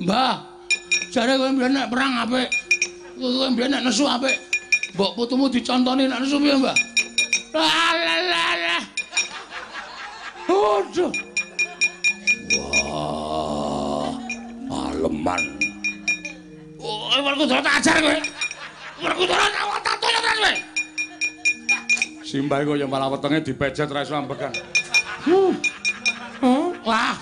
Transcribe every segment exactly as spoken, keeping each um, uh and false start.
Mbah, jare kowe mbiyen nek perang apik. Kowe mbiyen nek nesu apik. Mbok putumu dicontoni nek nesu piye, Mbah? Lah. Aduh. Wah, aleman. Oh, Werkudara tak ajar kowe. Werkudara tak toyo terus kowe. Simbah kaya malah wetenge dipecet ra iso ambekan. Hmm. Oh, wah.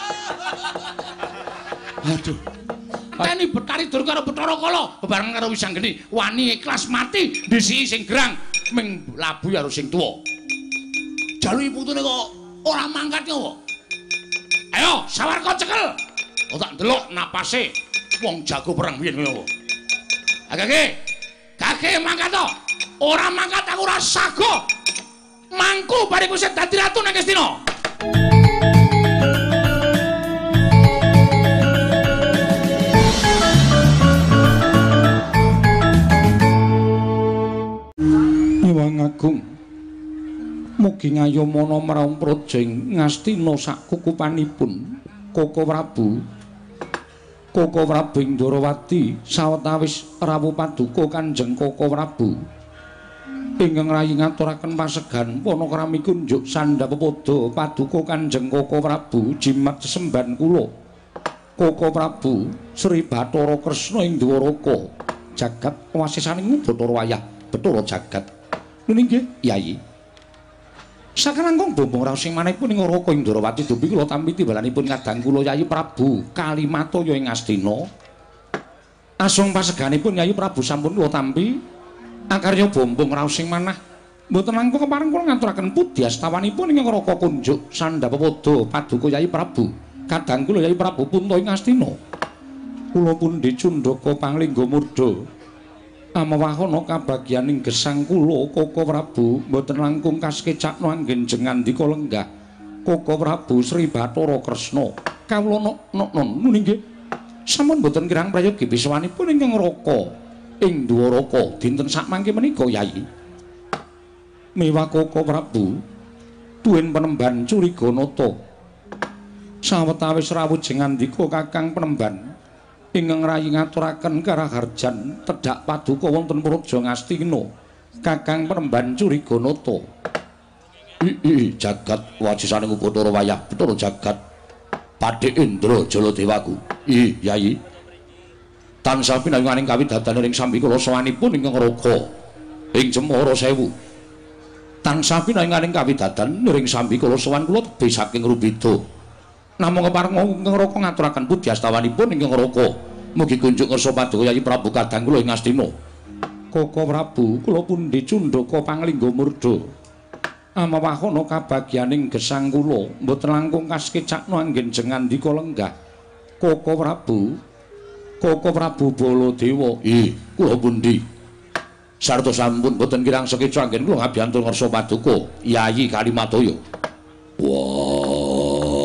Aduh. Teni Betari Dur karo Bathara Kala bebareng karo Wisanggeni wani ikhlas mati disiki sing gerang ming labu karo sing tuwa. Jaluki putune kok ora mangkat kok. Ayo, sawarka cekel. Oh tak ndelok napase wong jago perang biyen ngono. Agake. Kake mangkat to. Ora mangkat aku ora sago. Mangku bariku sing dadi ratu nang Kestina. Nyuwun agung. Mugi ngayomana marang projeng Ngastina sak kukupanipun Koko Prabu. Koko Prabu Indrawati sawetawis rawuh paduka Kanjeng Koko Prabu. Ingkang rayi ngaturaken pasegan panakrami kunjuk sandhapada paduka Kanjeng Koko Prabu jimat sesemban kula. Koko Prabu Sri Bathara Kresna ing Dwaraka jagat wasisaning Bathara Wayah Bathara jagat. Nggih, Yayi. Sakarangkung bombong raos sing manehipun ing Raka Indrawati dupi kula tampi timbalanipun kadang kula Yayi Prabu Kalimataya ing Astina. Asung paseganipun Yayi Prabu sampun kula tampi akarya bombong raos sing manah mboten langkung kepareng kula ngaturaken pudyastawanipun ing Raka kunjuk sandhapada paduka Yayi Prabu kadang kula Yayi Prabu Punta ing Astina. Kula pundi Cundaka Panglingga Murda amawahana kabagyaning gesang kula Koko Prabu mboten langkung kaskecakna anggen jengandika lenggah Koko Prabu Sri Bathara Kresna kawula non nggih sampun mboten kirang prayogi biswanipun ing Raka ing Dwaraka dinten sakmangke menika Yayi miwah Koko Prabu duwen penemban Curiganata sawetawis rawuh jengandika Kakang Penemban ingkang rayi ngaturaken karaharjan tedhak paduka wonten Praja Ngastina Kakang Penemban Curiganata. Ii jagat wajisaning Bathara Wayah Bathara jagat Padhe Indra Jaladewaku. Ih Yayi. Tansah pinayunganing kawidadaning ing sambi kula sawanipun ingkang Raka ing Cemara Sewu. Tansah pinayunganing kawidadan ing sambi kula sawan kula tebih saking Rubida. Namung kepareng ingkang Raka ngaturaken pudyastawanipun ingkang Raka mugi kunjuk ngersa paduka Yayi Prabu kadang kula ing Astina. Koko Prabu kula pundi Cundaka Panglingga Murda amawahana kabagyaning gesang kula mboten langkung kaskecakna anggen jengandika lenggah Koko Prabu Koko Prabu Baladewa. Ih kula pundi sarta sampun mboten kirang sekeca anggen kula ngabiyantu ngersa paduka Yayi Kalimataya. Wah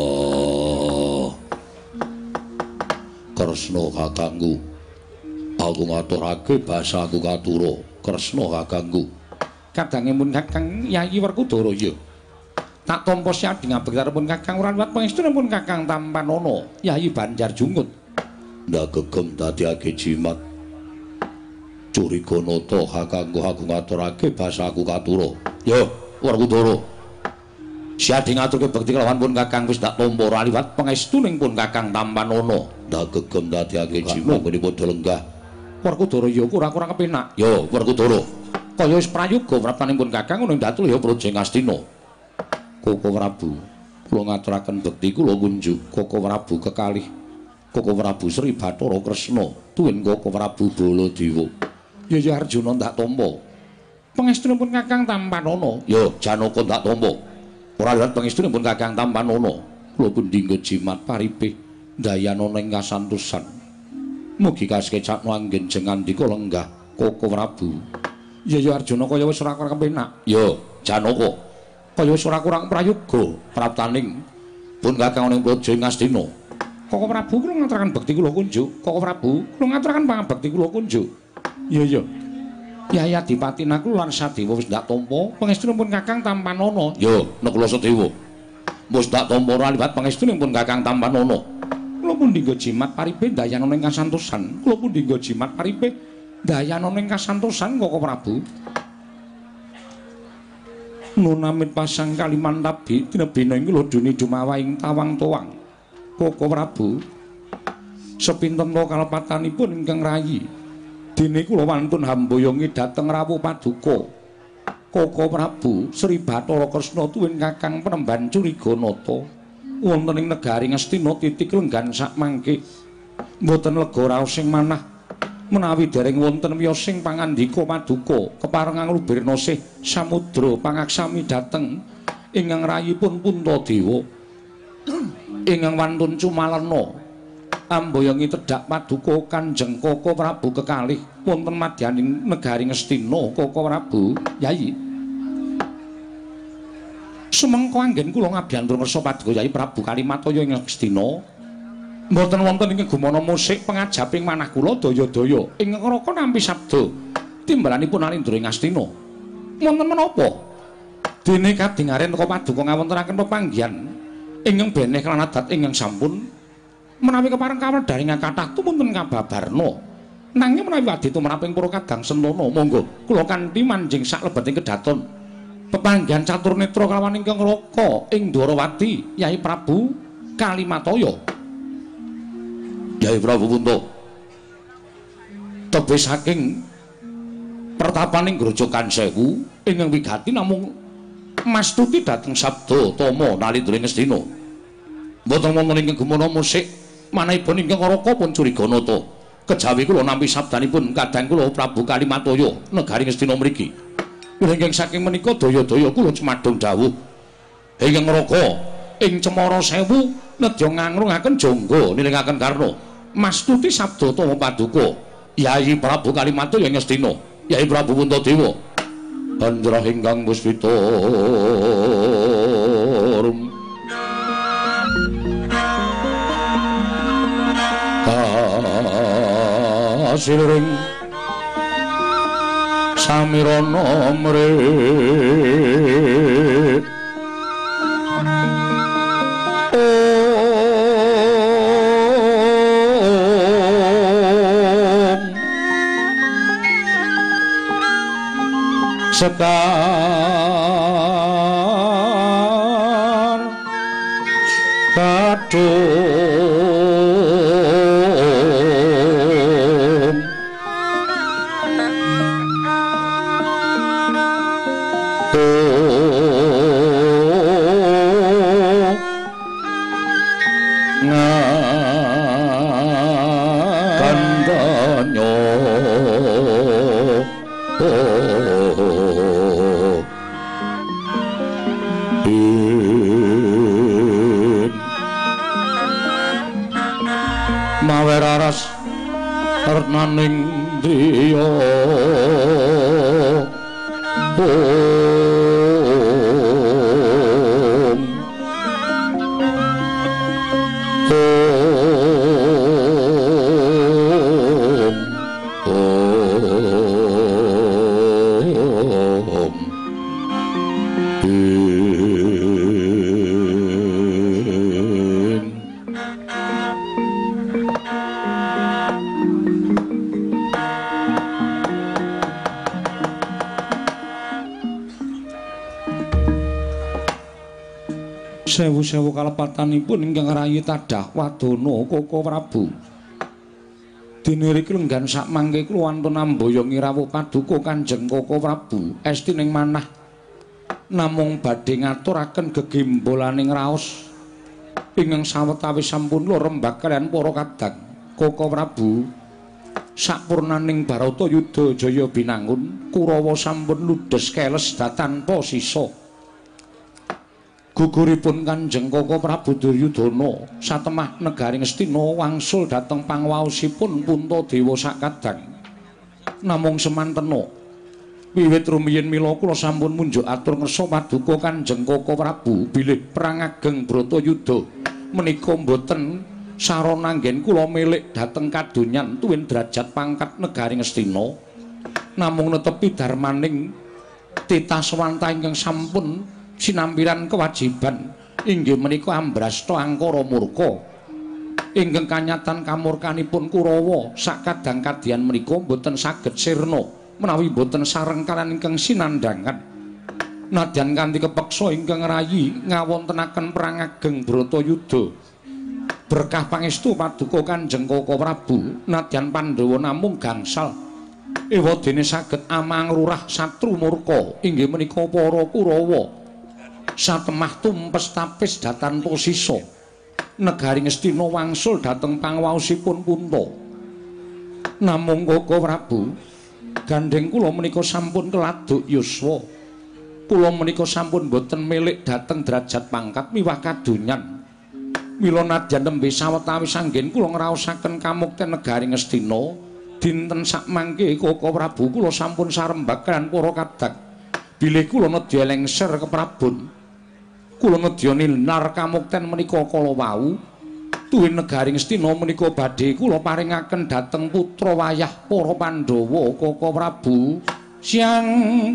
Kresna kakangku aku ngaturake basa aku katura Kresna kakangku kadangipun Kakang Yayi Werkudara ya tak tampa siadi ngabektaripun Kakang Wranwat pangestunipun Kakang Tampanana Yayi Banjarjungut ndak gegem dadiake jimat Curiganata kakangku aku ngaturake basa aku katura ya Werkudara siadi ngaturke bekti kelawan pun Kakang wis tak tampa raliwat pangestuning pun Kakang Tampanana ndak gegem dadiake jimat menipun lenggah Werkudara ya ora-ora kepenak ya Werkudara kaya wis prayoga praptanipun Kakang ning datul ya Praja Ngastina. Koko Prabu kula ngaturaken bekti kula kunjuk Koko Prabu kekalih Koko Prabu Sri Bathara Kresna tuwin Koko Prabu Baladewa. Ya ya Arjuna ndak tampa pangestunipun Kakang Tampanana ya Janaka ndak tampa ora liwat pangestunipun Kakang Tampanana kula pundi jimat paripih dayanana ing kasantosan mugi kaskecakna anggen jengandika lenggah Koko Prabu. Ya ya Arjuna kaya wis ora kepenak. Ya Janaka kaya wis ora kurang prayoga praptaning pun Kakang ning Praja Ngastina. Koko Prabu kula ngaturaken bekti kula kunjuk. Koko Prabu kula ngaturaken pangabekti kula kunjuk. Iya ya. Yayi Adipati Naku lan Sadewa wis ndak tampa pangestunipun Kakang Tampanana. Ya nek kula Sadewa wis ndak tampa liwat pangestunipun Kakang Tampanana. Kula pundi nggo jimat paripe dayana ing kasantosan? Kula pundi nggo jimat paripe dayana ing kasantosan Koko Prabu? Nunamit pasang kaliman tabi tinebina ing kula duni dumawa ing tawang toang. Koko Prabu sepinten to kalepatanipun ingkang rayi. Dene kula wantun hamboyongi dhateng rawuh paduka. Koko Prabu Sri Bathara Kresna tuwin Kakang Penemban Curiganata wonten ing negari Ngastina titik lenggan sak mangke. Mboten lega raos sing manah menawi dereng wonten wiyosing pangandika paduka keparengang lubirna sih samudra pangaksami dhateng ingkang rayipun Puntadewa ingkang wantun cumalena amboyongi tedhak paduka Kanjeng Koko Prabu kekalih wonten madyaning negari Ngastina. Koko Prabu Yayi sumengko anggen kula ngabyantur ngersa paduka Yayi Prabu Kalimataya ing Ngastina mboten wonten ing gumana musik pengajaping manah kula daya-daya ing ngraka nampi sabda timbalanipun Alindra ing Ngastina wonten menapa dene kadingaren Koko paduka ngawontenaken pepanggihan ingkang beneh lan adat ingkang sampun menawi kepareng kawedharing kathah tumunten kababarna nanging menawi adi tumraping para kadang sentana monggo kula kanthi manjing sak lebeting kedaton pepanggihan catur netra kalawan ingkang raka ing Dwarawati Yai Prabu Kalimataya. Yai Prabu Punta tebih saking pertapaning Grojogan Sewu ingkang wigati namung mastuti dhateng sabda tama Nalindra Ngastina mboten wonten ingkang gumana musik manahipun ingkang raka pun Curiganata kejawi kula nampi sabdanipun kadang kula Prabu Kalimataya negari Ngastina mriki ingkang saking menika daya-daya kula cemadhong dawuh ingkang raka ing Cemara Sewu nedya ngangrungaken jangga nilingaken karna mastuti sabda tama paduka Yai Prabu Kalimataya ing Ngastina. Yai Prabu Puntadewa Andra ingkang puspita kasiring samirana mre sekar kadung ngandanya maweraras renaning driya sewu-sewu kalepatanipun ingkang rayi tadah wadana Koko Prabu. Dene riki lenggan sak mangke kula wantun amboyongi rawuh paduka Kanjeng Koko Prabu estining manah namung badhe ngaturaken gegembolaning raos ingkang sawetawis sampun kula rembag kaliyan para kadang Koko Prabu sakpurnaning Baratayuda Jaya binangun Kurawa sampun ludhes keles tanpa sisa. Guguripun Kanjeng Koko Prabu Duryudana satemah negari Ngastina wangsul dhateng pangwaosipun Puntadewa sakadang. Namung semantena wiwit rumiyin mila kula sampun munjuk atur ngersa paduka Kanjeng Koko Prabu bilih perang ageng Bratayuda menika mboten sarana anggen kula milik dhateng kadonyan tuwin derajat pangkat negari Ngastina. Namung netepi darmaning titah swanta ingkang sampun sinampiran kewajiban inggih menika Ambrasta angkara murka ingkang kanyatan kamurkanipun Kurawa sakadang kadyan menika boten saged sirna menawi boten sareng kaliyan ingkang sinandhangan. Nadyan kanthi kepeksa ingkang rayi ngawontenaken perang ageng Bratayuda. Berkah pangestu paduka Kanjeng Koko Prabu, nadyan Pandhawa namung gangsal ewadene saged amang rurah satru murka inggih menika para Kurawa. Satemah tumpes tapis datan posisa. Negari Ngastina wangsul dhateng pangwaosipun Kunta. Namung Koko Prabu, gandeng kula menika sampun keladuk yuswa. Kula menika sampun boten milik dhateng derajat pangkat miwah kadonyan. Mila nadyan nembe sawetawis anggen kula ngraosaken kamukten negari Ngastina, dinten sakmangke Koko Prabu kula sampun sarembag kan para kadang. Bilih kula nedya lengser keprabon. Kula nedya nilar kamukten menika kala wau. Tuwin negari Ngastina menika badhe kula paringaken dhateng putra wayah para Pandhawa Koko Prabu Siang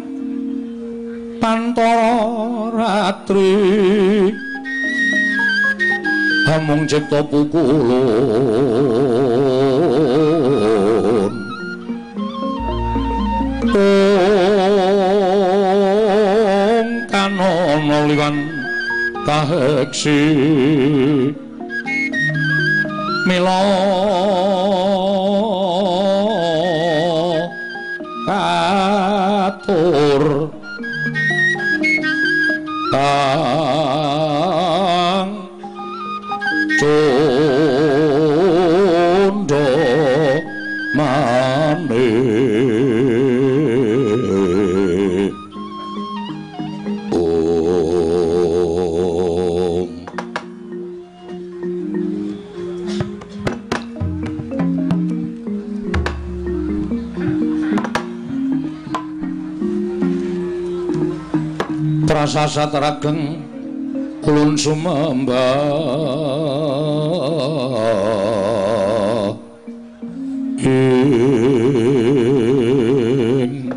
Pantara Ratri Hamung cipta pukulun Ong kanono liwan kaheksi Mila katur kang condo maneh om prasasat rageng kulun sumembah ing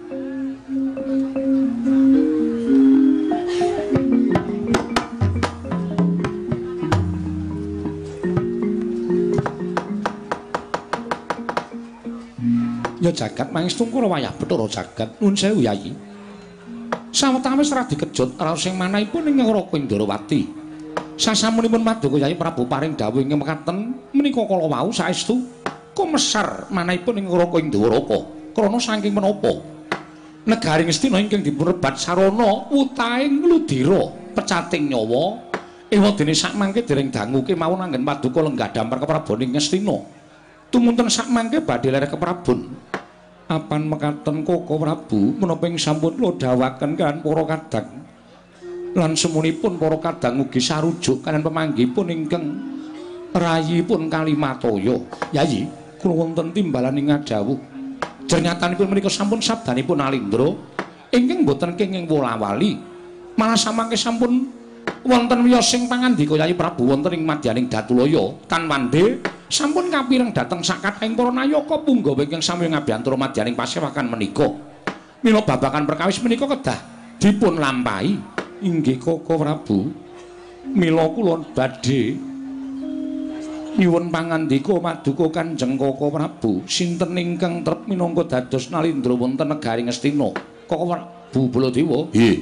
ya jagat mangestu kula wayah Bathara jagat nuwun sewu Yayi. Sawetawis ora dikejut raos sing manahipun ing Raka Indrawati. Sasamunipun paduka Yayi Prabu paring dawuh ing mekaten menika kala wau saestu kumesar manahipun ing Raka Indrawata. Krana saking menapa negari Ngastina ingkang dipunrebat sarana wutaing ludira pecating nyawa ewadene sakmangke dereng dangu kemawon anggen paduka lenggah dampar kepraboning Ngastina. Tumunten sakmangke badhe lereh keprabon. Apan mekaten Koko Prabu menapa ing sampun kula dawuhaken kan para kadang lan semunipun para kadang ugi sarujuk kaliyan pemanggihipun ingkang rayipun Kalimataya. Yayi, kula wonten timbalan ing ngadhawuh. Jernyatanipun menika sampun sabdanipun Alindra ingkang boten kenging wola-wali. Malah samangke sampun wonten wiyosing pangandika Yayi Prabu wonten ing madyaning Datulaya tan wandhe sampun kapireng dhateng sakatahing para nayaka punggawa ingkang sami ngabiyantara madyaning pasewakan menika. Mila babagan perkawis menika kedah dipun lampahi inggih Koko Prabu. Mila kula badhe nyuwun pangandika paduka Kanjeng Koko Prabu sinten ingkang trep minangka dados nalindra wonten negari Ngastina. Koko Prabu Baladewa. Nggih.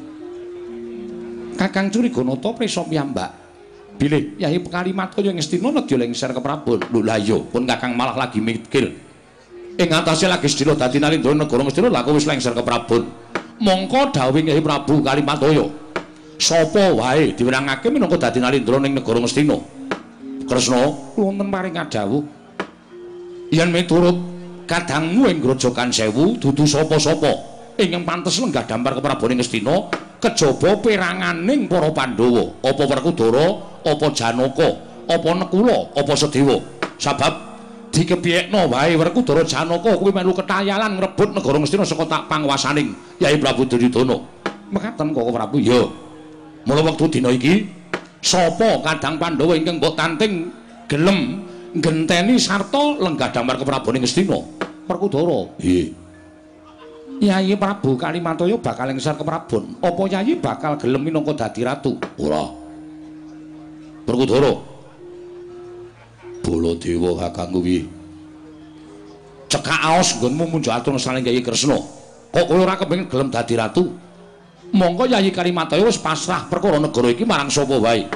Kakang Curiganata prisa piyambak. Bilih Yayi Kalimataya Ngastina nedya lengser keprabon. Lho la iya, pun Kakang malah lagi mikir. Ing atase lagi sedina dadi nalindra negara Ngastina lha wis lengser keprabon. Mongko dawuh Yayi Prabu Kalimataya, sapa wae diwenangake minangka dadi nalindra ning negara Ngastina. Kresna, kula wonten paring dawuh. Yen miturut kadangmu ing Grojogan Sewu dudu sapa-sapa ingkang pantes lenggah dampar kepraboning Ngastina kejaba peranganing para Pandhawa, apa Werkudara, apa Janaka, apa Nekula, apa Sedewa. Sabab dikebyekno wae Werkudara Janaka kuwi melu ketayalan ngrebut negara Ngastina saka tak panguwasaning Yayi Prabu Duryudana. Mekaten Koko Prabu, ya. Mula wektu dina iki sapa kadang Pandhawa ingkang mbok tanting gelem ngenteni sarta lenggah dampar kepraboning Ngastina? Werkudara. Nggih. Yayi Prabu Kalimataya bakal lengser keprabon. Apa Yayi bakal gelem minangka dadi ratu? Ora. Werkudara. Baladewa kakangku piye? Cekak aos nggonmu munjuk atur saling Yayi Kresna. Kok kowe ora kepengin gelem dadi ratu? Monggo Yayi Kalimataya wis pasrah perkara negara iki marang sapa wae.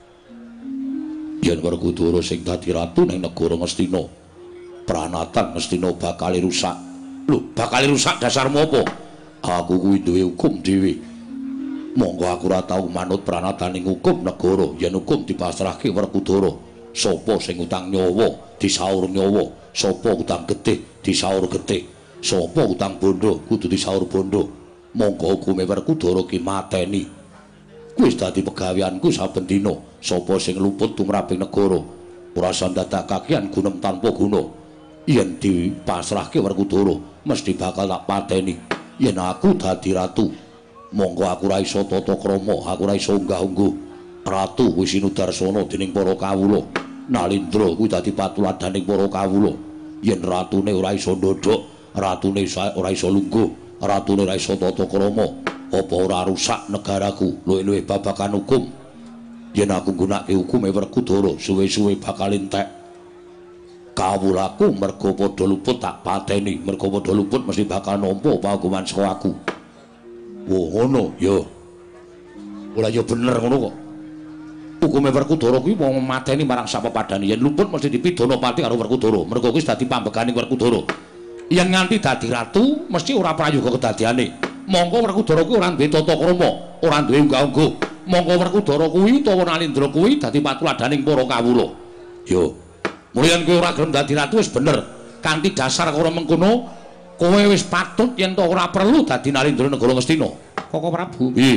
Yen Werkudara sing dadi ratu ning negara Ngastina, pranatan Ngastina bakal rusak. Lho, bakal rusak dasarmu apa? Aku kuwi duwe hukum dhewe. Monggo aku ora tau manut pranataning hukum negara. Yen hukum dipasrahke Werkudara, sapa sing utang nyawa disaur nyawa, sapa utang getih disaur getih, sapa utang bondo kudu disaur bondo. Monggo hukume Werkudara ki mateni. Kuwi dadi pegaweanku saben dina. Sapa sing luput tumraping negara ora sandadak kakian gunem tanpa guna. Yen dipasrahke Werkudara mesti bakal tak pateni. Yen aku dadi ratu, monggo aku ora iso tata krama, aku ora iso unggah-ungguh. Ratu wis sinudarsana dening para kawula. Nalindra kuwi dadi patuladaning para kawula. Yen ratune ora iso ndodhok, ratune ora iso lungguh, ratune ora iso tata krama, apa ora rusak negaraku. Luwih-luwih babagan hukum. Yen aku nggunakake hukume Werkudara, suwe-suwe bakal entek. Kawulaku mergo padha luput tak pateni, mergo padha luput mesti bakal nampa pahukuman saka aku. Wo ngono ya. Ora ya bener ngono kok. Hukume Werkudara kuwi wong mateni marang sapepadane. Yen luput mesti dipidana pati karo Werkudara. Mergo kuwi dadi pambeganing Werkudara. Yen nganti dadi ratu mesti ora prayoga kedadiane. Monggo Werkudara kuwi ora duwe tata krama, ora duwe unggah-ungguh. Monggo Werkudara kuwi utawa Nalindra kuwi dadi patuladaning para kawula. Yo. Mulyan kowe ora gelem dadi ratu wis bener. Kanthi dasar karo mengkono, kowe wis patut yen to ora perlu dadi Nalindra negara Ngastina. Koko Prabu. Piye?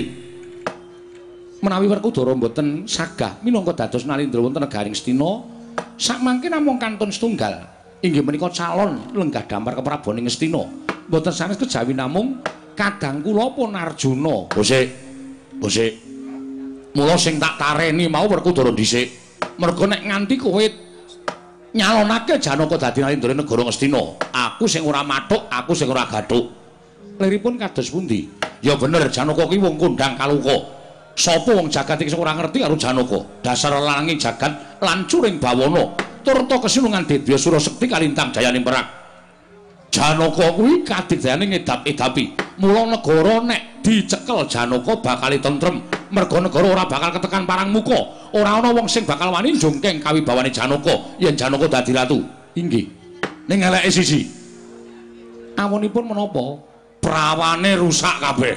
Menawi Werkudara mboten sagah minangka dados Nalindra wonten negaring Ngastina, sakmangke namung kantun setunggal. Inggih menika calon lenggah dampar keprabaning Ngastina. Mboten sanes kejawi namung kadang kula pun Arjuna. Bosik. Bosik. Mula sing tak tareni mau Werkudara dhisik. Mergo nek nganti kowe nyalonake Janaka dadi Nalindra negara Ngastina, aku sing ora mathuk, aku sing ora gathuk. Liripun kados pundi? Ya bener Janaka kuwi wong kondang kaluka. Sapa wong jagat iki sing ora ngerti karo Janaka? Dasar langing jagat lan curing bawana. Turta kesinungan Dedya Surasekti kalintang jayaning perang. Janaka kuwi kadigdayane ngedap-edapi. Mula negara nek dicekel Janaka bakal tentrem. Merga negara ora bakal ketekan parang muka. Ora ana wong sing bakal wani njungkeng kawibawane Janaka yen Janaka dadi ratu. Inggih. Ning eleke sisi. Awonipun menapa? Prawane rusak kabeh.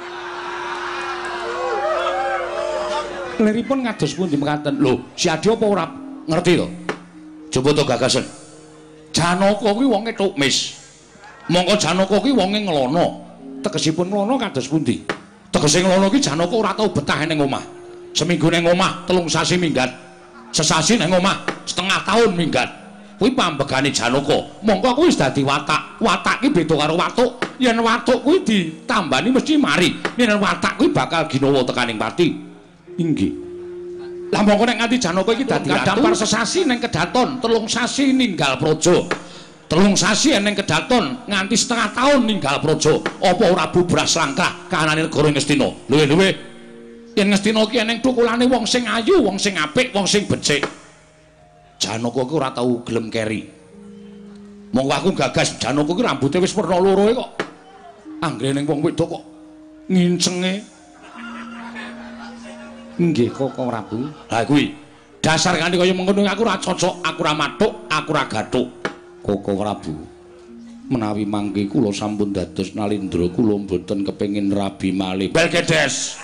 Liripun ngados pundi mekaten? Lho, si Adi apa ora ngerti to? Coba to gagasan. Janaka kuwi wonge tukmis. Mongko Janaka kuwi wonge ngelono. Tegesipun ngelono kados pundi? Tegese ngelono ki Janaka ora tau betah ning omah. Seminggu ning omah, telung sasi minggat. Sesasi ning omah, setengah tahun minggat. Kuwi pambegane Janaka. Mongko kuwi wis dadi watak. Watak ki beda karo watuk. Yen watuk kuwi ditambani mesti mari. Yen watak kuwi bakal ginawa tekaning pati. Inggih. Lah mongko nek nganti Janaka iki dadi dampar sesasi ning kedaton, telung sasi ninggal praja. Telung sasi ning kedaton nganti setengah tahun ninggal praja. Apa ora bubras langkah kahanane negara Ngastina? Luwih-luwih yen Ngastina ki eneng thukulane wong sing ayu, wong sing apik, wong sing becik. Janaka ki ora tau gelem keri. Monggo aku gagas Janaka ki rambuté wis werna loro kok. Anggere ning wong wedok kok ngincenge. Nggih Koko Prabu. Ha kuwi dasar kanthi kaya mengkono aku ora cocok, aku ora mathuk, aku ora gathuk. Koko Prabu. Menawi mangke kula sampun dados Nalindra, kula mboten kepengin rabi malih. Belgedes.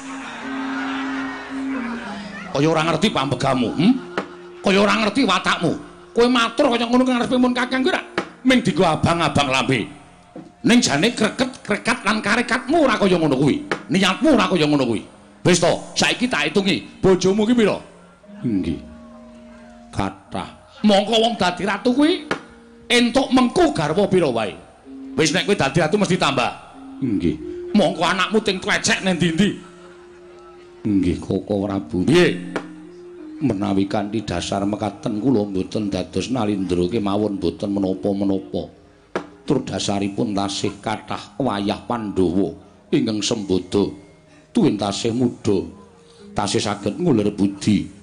Kaya ora ngerti pambegamu, hm? Kaya ora ngerti watakmu. Kowe matur kaya ngono ngarepe mun Kakang kuwi ra ming dienggo abang-abang lambe. Ning jane kreket-krekat lan karekatmu ora kaya ngono kuwi. Niatmu ora kaya ngono kuwi. Wis to, saiki tak hitungi, bojomu ki pira? Inggih. Kathah. Mongko wong dadi ratu kuwi entuk mengku garwa pira wae. Wis nek kowe dadi ratu mesti tambah. Inggih. Mongko anakmu ting klecek nang ndi-ndi. Inggih, Koko Prabu. Piye? Menawi kanthi dasar mekaten kula mboten dados Nalindra kemawon mboten menapa-menapa. Tur dasaripun tasih kathah wayah Pandhawa ingkang sembada tuwin tasih muda, tasih saged ngulir budi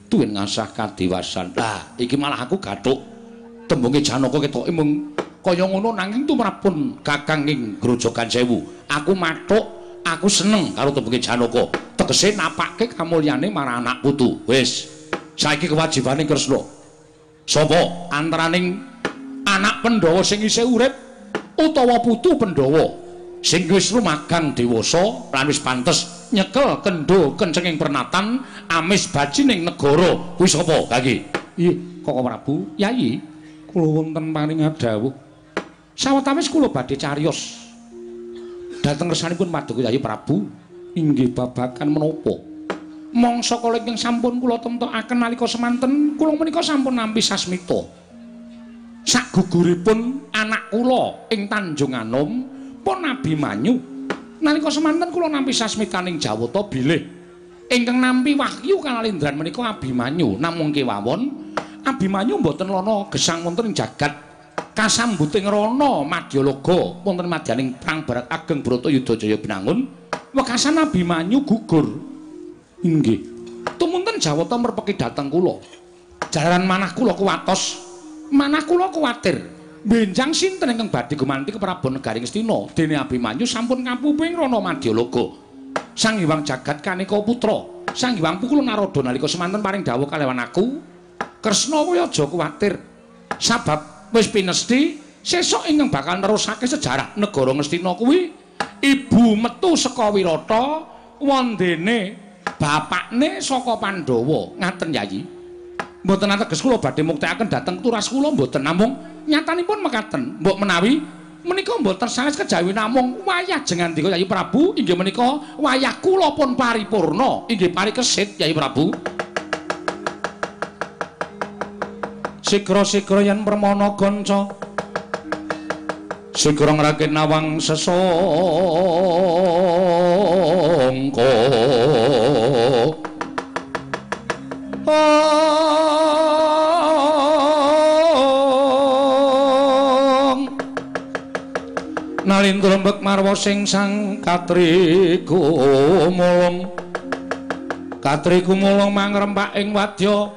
tuwin ngasah kadiwasan. Lah, iki malah aku gathuk tembunge Janaka ketoke mung kaya ngono nanging tumrapun Kakang ing Grojogan Sewu. Aku mathuk, aku seneng karo tembunge Janaka. Tegese napakke kamulyane marang anak putu. Wis, saiki kewajibane Kresna. Sapa antaraning anak Pandhawa sing isih urip utawa putu Pandhawa sing wis lumagang dewasa lan wis pantes nyekel kendho kencenging pernatan amis bajining negara kuwi sapa kaki? Ih, Koko Prabu, Yayi, kula wonten paring dawuh. Sawetawis kula badhe cariyos dhateng ngersanipun Paduka Yayi Prabu inggih babagan menapa? Mangsa kala ingkang sampun kula temtokaken nalika semanten kula menika sampun nampi sasmita. Sakguguripun anak kula ing Tanjung Anom pun Abimanyu. Nalika semanten kula nampi sasmitaning Jawata bilih ingkang nampi wahyu kanalindran menika Abimanyu. Namung kewawon Abimanyu mboten lono gesang wonten ing jagat kasambuting rana Madyalaga wonten madyaning perang barak ageng Bratayuda Jaya binangun wekasan Abimanyu gugur. Inggih. Tumunten Jawata merpeki dhateng kula. Jalaran manah kula kuwatos, manah kula kuwatir. Benjang sinten ingkang badhe gumanti keprabon negari Ngastina dene Abimanyu sampun kapuping rana Madyalaga. Sang Hyang Jagat Kanika putra, Sang Hyang Pukul Narada nalika semanten paring dawuh kalewan aku, Kresna kowe aja kuwatir. Sabab wis pinesti sesuk ingkang bakal nerusake sejarah negara Ngastina kuwi ibu metu saka Wirata wondene bapakne saka Pandhawa. Ngaten Yayi. Mboten ateges kula badhe muktekaken dhateng turas kula mboten namung nyatanipun mekaten. Mbok menawi menika mboten sanes kejawi namung wayah jengandika Yayi Prabu inggih menika wayah kula pun paripurna inggih parikesit Yayi Prabu. Sigra-sigra yen permana ganca sigra ngrakit nawang sesangka nalindra mbek marwa sing sang Katri Kumulung Katri Kumulung mangrempak ing wadya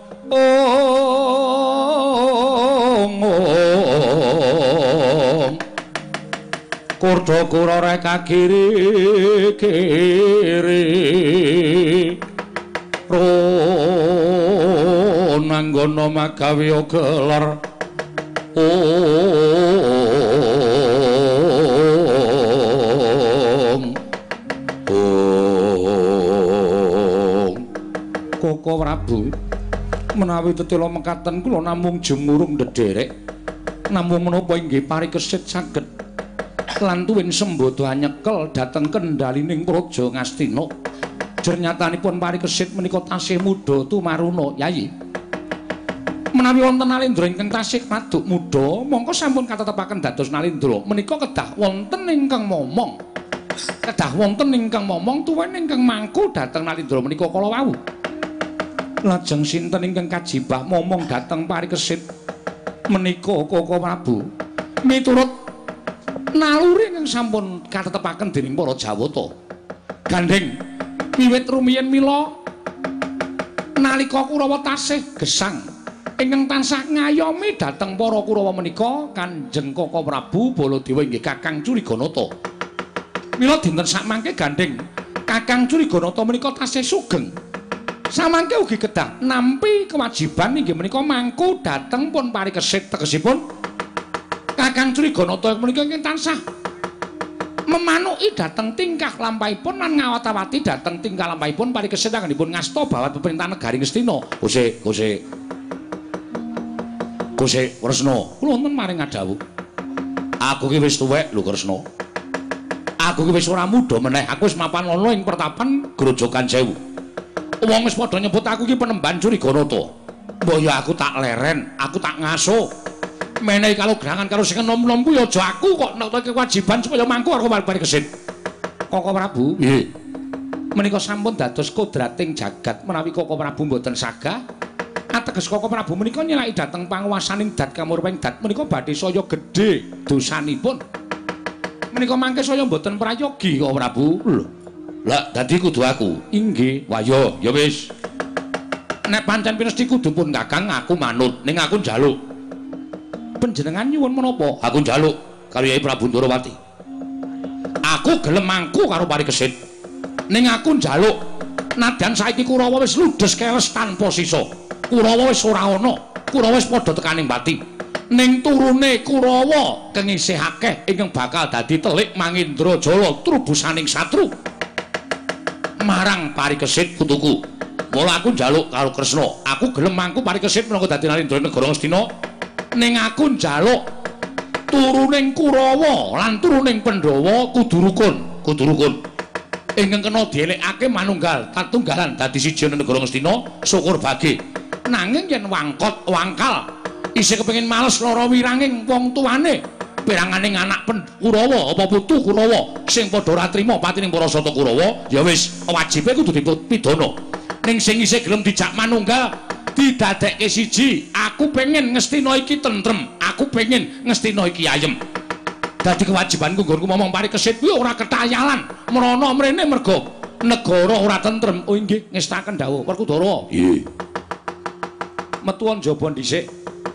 ong Kurda kurara kagiri kiri ronanggono magawe gelar ong ong Koko Prabu menawi tetela mekaten kula namung jumurung ndederek namung menapa inggih parikesit saged lan tuwin sembodo nyekel dhateng kendalining praja Ngastina. Jernyatanipun parikesit menika tasih muda tumaruna Yayi. Menawi wonten nalindra ingkang tasih maduk muda, mongko sampun katetepaken dados nalindra. Menika kedah wonten ingkang momong. Kedah wonten ingkang momong tuwin ingkang mangku dhateng nalindra menika kala wau. Lajeng sinten ingkang kajibah momong dhateng parikesit menika Koko Prabu. Miturut naluri ingkang sampun katetepaken dening para Jawata. Gandeng wiwit rumiyin mila nalika Kurawa tasih gesang ingkang tansah ngayomi dhateng para Kurawa menika Kanjeng Koko Prabu Baladewa inggih Kakang Curiganata. Mila dinten sakmangke gandeng Kakang Curiganata menika tasih sugeng. Samangke ugi kedah nampi kewajiban inggih menika mangku dhateng pun parikesit tegesipun Kakang Curiganata menika ingkang tansah memanuki dhateng tingkah lampahipun lan ngawat-awati dhateng tingkah lampahipun parikesit anggenipun ngasta bawat pemerintah negari Ngastina. Guse, Guse. Guse Kresna, kula wonten maring dawuh. Aku ki wis tuwek lho Kresna. Aku ki wis ora muda meneh, aku wis mapan ana ing pertapan Grojogan Sewu. Wong wis padha nyebut aku ki penemban Curiganata. Mbok ya aku tak leren, aku tak ngaso. Menehi kalograngan karo sing enom-enom kuwi aja aku kok nek kewajiban supaya mangku karo parikesit. Koko Prabu, nggih. Menika sampun dados kodrating jagat menawi Koko Prabu mboten sagah. Ateges Koko Prabu menika nyelaki dhateng panguwasaning dat kamurping dat menika badhe saya gedhe dosanipun. Menika mangke saya mboten prayogi Koko Prabu. Lho. Lah dadi kudu aku. Inggih. Wah ya, ya wis. Nek pancen pinesti kudu pun Kakang aku manut, ning aku njaluk. Panjenengan nyuwun menapa? Aku njaluk karo Yai Prabu Ndarawati. Aku gelem mangku karo Parikesit. Ning aku njaluk nadyan saiki Kurawa wis ludes keles tanpa sisa. Kurawa wis ora ana. Kurawa wis padha tekaning pati. Ning turune Kurawa kengisih akeh ingkang bakal dadi telik Mangindrajala trubusaning satru marang Parikesit putuku. Mula aku njaluk karo Kresna, aku gelem mangku Parikesit minangka dadi Narendra negara Ngastina. Ning aku njaluk turuning Kurawa lan turuning Pandhawa kudu rukun, kudu rukun. Ingkang kena dielekake manunggal tatunggalan dadi siji ana negara Ngastina, syukur bagi. Nanging yen wangkot wangkal isih kepengin males lara wiranging wong tuane, peranganing anak Kurawa apa putu Kurawa sing padha ora trima patining para sata Kurawa, ya wis wajibe kudu dipidana. Ning sing isih gelem dijak manunggal didadekke siji, aku pengen Ngastina iki tentrem, aku pengen Ngastina iki ayem. Dadi kewajibanku nggonku ngomong Parikesit kuwi ora ketayalan mrana mrene merga negara ora tentrem. Oh nggih, ngestaken dawuh Werkudara. Nggih. Metu njaba dhisik.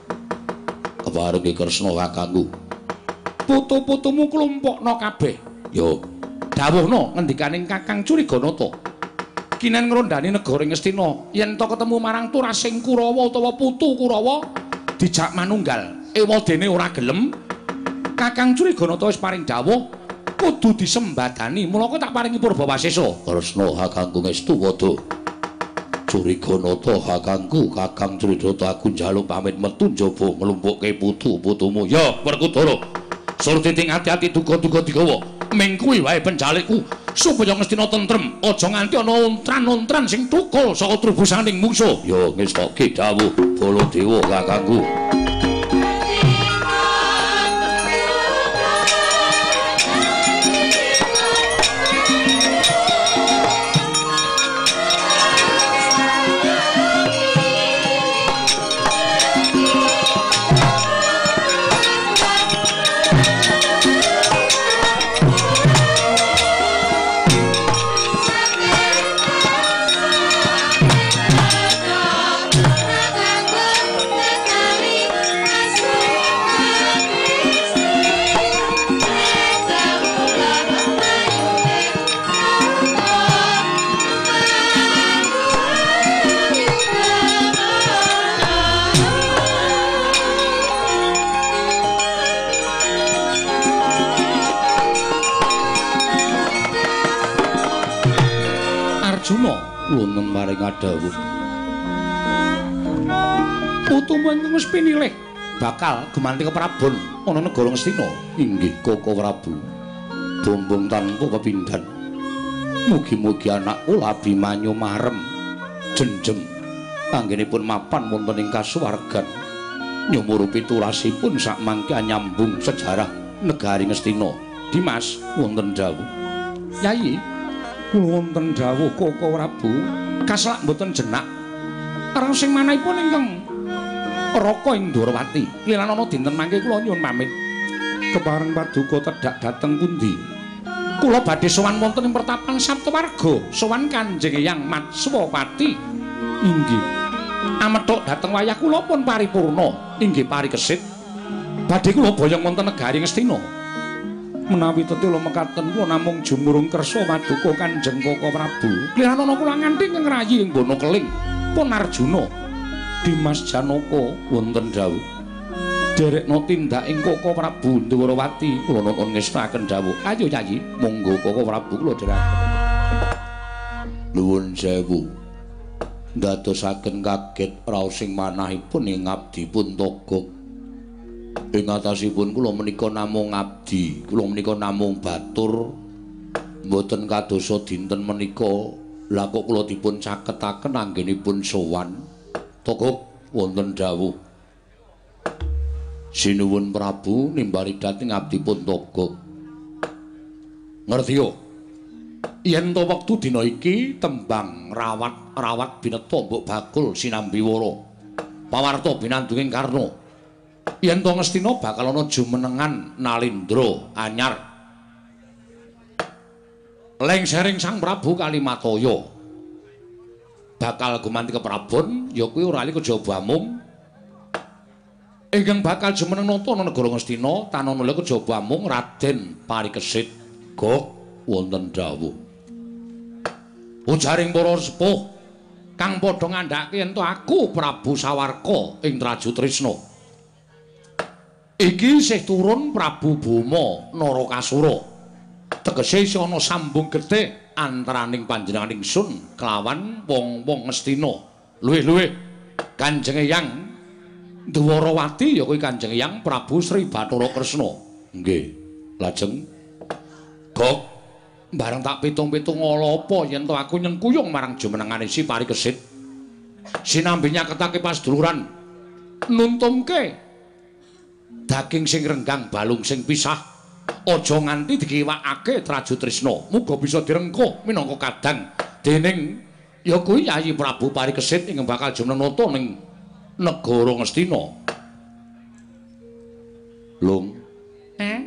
Kepareng Kresna kakangku. Putu-putumu klumpukna kabeh. Yo, dawuhna ngendikaning Kakang Curiganata. Kinen ngrondani negara Ngastina yen to ketemu marang turasing Kurawa utawa putu Kurawa dijak manunggal ewadene ora gelem. Kakang Curiganata wis paring dawuh kudu disembadani, mula kok tak paringi Purbawasesa. Kresna kakangku ngestu wada. Curiganata kakangku, Kakang Curiganata aku njaluk pamit metu njaba nglumpukke putu-putumu. Ya Werkudara, sur titing ati-ati duga-duga digawa. Ming kuwi wae penjalikku supaya Ngastina tentrem, aja nganti ana untran-untran sing tukul saka trubusaning mungsuh. Ya ngestoke dawuh Baladewa kakangku. Wonten maring adawuh putumu ingkang wis pinilih bakal gumanti keprabon ana negara Ngastina. Inggih Koko Prabu, bombong tanpa kepindhan. Mugi-mugi anakku Abimanyu marem jenjem anggenipun mapan wonten ing kasuwargan nyumurupi turasipun sak mangke nyambung sejarah negari Ngastina. Dimas wonten dawuh. Yayi wonten dawuh Koko Prabu, kaslak mboten jenak. Areng sing manahipun ingkang Raka ing Ndarawati. Lilan ana dinten mangke kula nyuwun pamit. Kepareng paduka tedhak dhateng pundi? Kula badhe sowan wonten ing Pertapan Saptawarga, sowan Kanjeng Eyang Matswapati. Inggih. Amethuk dhateng wayah kula pun paripurna. Inggih Parikesit. Badhe kula boyong wonten negari Ngastina. Menawi tetela mekaten kula namung jumurung kersa paduka Kanjeng Koko Prabu. Kliran ana kula nganthi ngrayi ing bono keling pun Arjuna. Dimas Janaka wonten dawuh. Derekna tindak ing Koko Prabu Ndarawati kula nuwun ngestaken dawuh. Ayo Yayi, monggo Koko Prabu kula dherekaken. Nuwun sewu. Ndadosaken kaget raos sing manahipun ing abdi pun togok. Ing atasipun kula menika namung abdi, kula menika namung batur, mboten kadosa dinten menika. Lah kok kula dipun caketaken anggenipun sowan. Togok wonten dawuh. Sinuwun Prabu nimbali dhateng abdi pun togok. Ngertiya? Yen to wektu dina iki tembang rawat-rawat bineta mbok bakul sinambi wara. Pawarta binandunging Karna. Yen to Ngastina bakal ana jumenengan Nalindra anyar. Lengsering Sang Prabu Kalimataya. bakal gumanti keprabon ya kuwi ora ali kejaba amung ingkang bakal jumeneng nata ana negara Ngastina tanana kejaba amung Raden Parikesit Gok wonten dawuh ujaring para sepuh kang padha ngandhake ento aku Prabu Sawarka ing Trajutrisna iki isih turun Prabu Boma Narakasura tegese isih ana sambung getih antaraning panjenengan ingsun kelawan wong-wong Ngastina luwih-luwih Kanjeng Eyang Dwarawati ya kuwi Kanjeng Eyang Prabu Sri Bathara Kresna nggih lajeng Gok bareng tak pitung-pitung ala apa yen to aku nyengkuyung marang jumenengane si Parikesit sinambi nyaketake pasduluran nuntumke daging sing renggang balung sing pisah aja nganti dikiwakake Trajutrisna muga bisa direngkuh minangka kadang dening ya kuwi Yayi Prabu Parikesit ing bakal jumeneng nata ning negara Ngastina Lung eh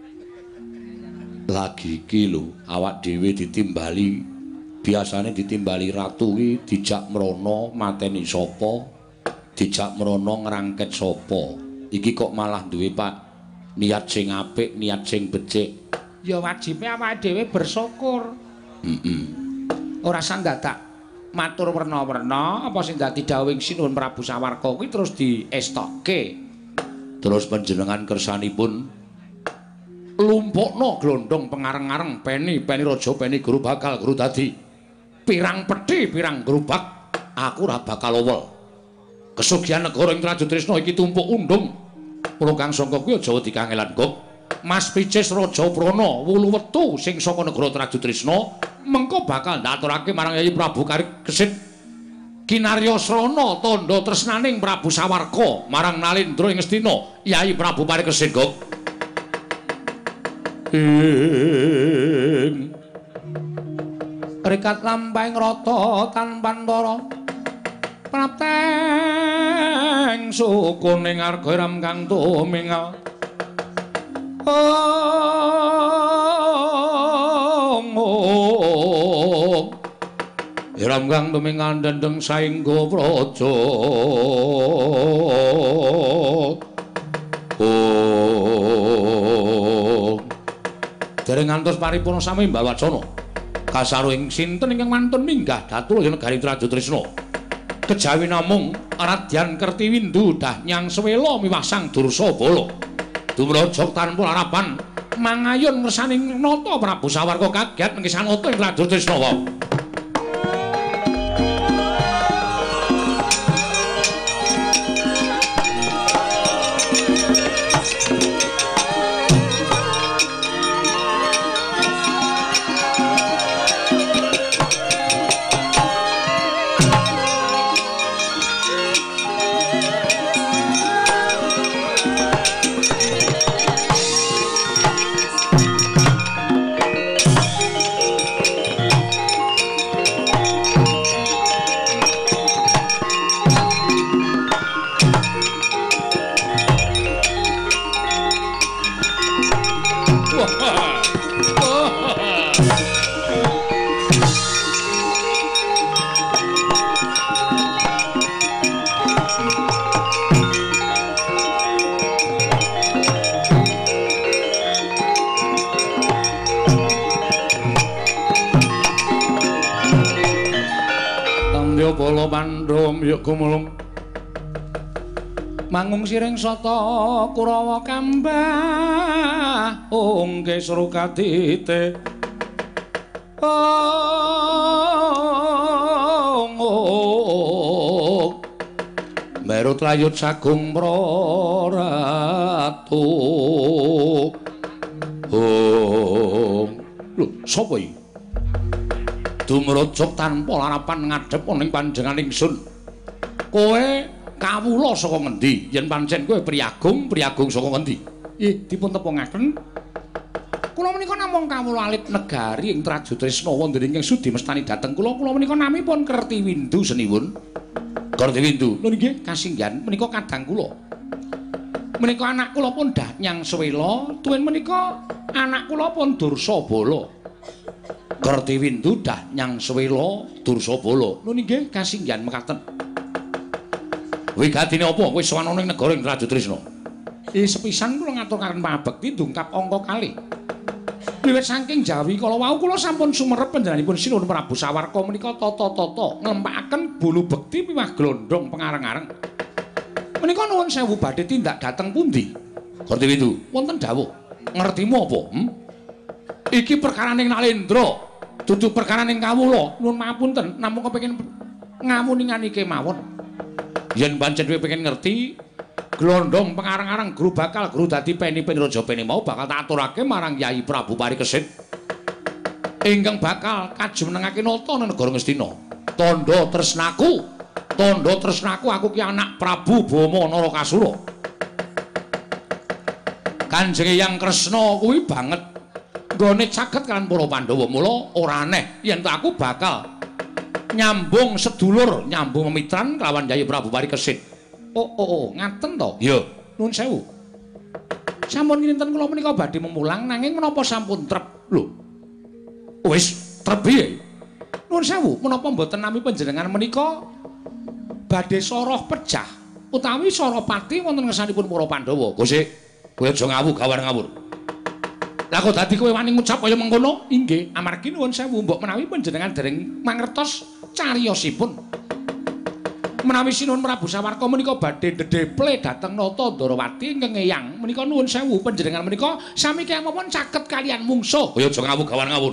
lagi iki lho awak dhewe ditimbali biasane ditimbali ratu ki dijak mrono mateni sapa dijak mrono ngrangket sapa iki kok malah duwe Pak niat sing apik niat sing becik ya wajibe awake dhewe bersyukur heeh ora sang dadak matur werna-werna apa sing dadi dawuhing Sinuhun Prabu Sawarka kuwi terus diestokke terus panjenengan kersanipun lumpukna glondong pengareng-areng peni peni raja peni guru bakal guru dadi pirang peti pirang gerobak aku ora bakal owel kesugihan negara ing Trajutrisna iki tumpuk undung kula kang sangka kuwi aja wedi kangelan Gok Mas Picis Raja Prana wulu wetu sing saka negara Trajutrisna mengko bakal ndaturake marang Yayi Prabu Parikesit kinarya srana tandha tresnaning Prabu Sawarka marang Nalendra ing Ngastina Yayi Prabu Parikesit Gok ing rikat lampahing rata tanpa ndara prapteng sukuning arga ram kang tumingal oh ram kang tumingal dendeng saengga praja oh dereng ngantos paripurna sami mbawacana kasaruing sinten ingkang mantun minggah dhatula ing negari Trajutrisna kejawi namung Radyan Kertiwindu dah nyang swela miwah Sang Dursabala dumrajak tanpa harapan mangayun ngersaning nata Prabu Sawarka kaget mengki sanata ing Trajutrisna wae Bala Pandhom ya gumulung mangung siring sata Kurawa kambah ongke srukadite ong meru trayut sagung praratu ong lho sapa iki dumrajak tanpa harapan ngadhep ning panjenengan ingsun. Kowe kawula saka ngendi? Yen pancen kowe priagung, priagung saka ngendi? Ih, dipun tepungaken. Kula menika namung kawula alit negari ing Trajutrisna wonten ingkang sudi mestani dhateng kula. Kula menika namipun Kertiwindu seniwun. Kertiwindu. Lho nggih, kasinggihan menika kadang kula. Menika anak kula pun Danyang Swela, tuwin menika anak kula pun Dursabala. Kertiwindu dah nyang Swela Dursabala. Nun inggih kasinggihan mekaten. Wigatine apa kowe sowan ana ing negara ing Rajatrisna? I sepisan kula ngaturaken pangabekti ndungkap angka kalih. Wiwit saking Jawi kala wau kula sampun sumerep panjenenganipun Sinuhun Prabu Sawarka menika tata-tata nglempakaken bulu bekti miwah glondhong pangareng-areng. Menika nuwun sewu badhe tindak dhateng pundi? Kertiwindu, wonten dawuh. Ngertimu apa? Hmm? Iki perkaraning Nalendra, dudu perkaraning kawula. Nuwun mapunten, namung kepengin ngawuningan iki mawon. Yen pancen kowe pengen ngerti, glondhong pengarang-arang guru bakal guru dadi peni-peni raja peni mau bakal tak aturake marang Yai Prabu Parikesit. Ingkang bakal kajumenengake nata ing negara Ngastina. Tandha tresnaku, tandha tresnaku aku ki anak Prabu Bama Narakasura. Kanjeng Hyang Kresna kuwi banget nggone caket kan para Pandhawa. Mula ora aneh yen aku bakal nyambung sedulur, nyambung memitran kelawan Yai Prabu Parikesit. Oh, oh, oh, ngaten to? Iya. Nuwun sewu. Sampun kinten kula menika badhe memulang nanging menapa sampun trep? Lho. Wis trep piye? Nuwun sewu, menapa mboten nami panjenengan menika badhe soroh pejah utawi Sorapati wonten ngersanipun para Pandhawa? Gusti, kowe aja ngawu gawar ngawur. Lah kok dadi kowe wani ngucap kaya mengkono? Inggih, amargi nuwun sewu mbok menawi panjenengan dereng mangertos cariyosipun. Menawi Sinuhun Prabu Sawarka menika badhe dedeple dhateng Nata Ndarawati ingkang eyang menika nuwun sewu panjenengan menika sami kemawon caket kalian mungsuh. Kaya aja ngawu gawar ngawur.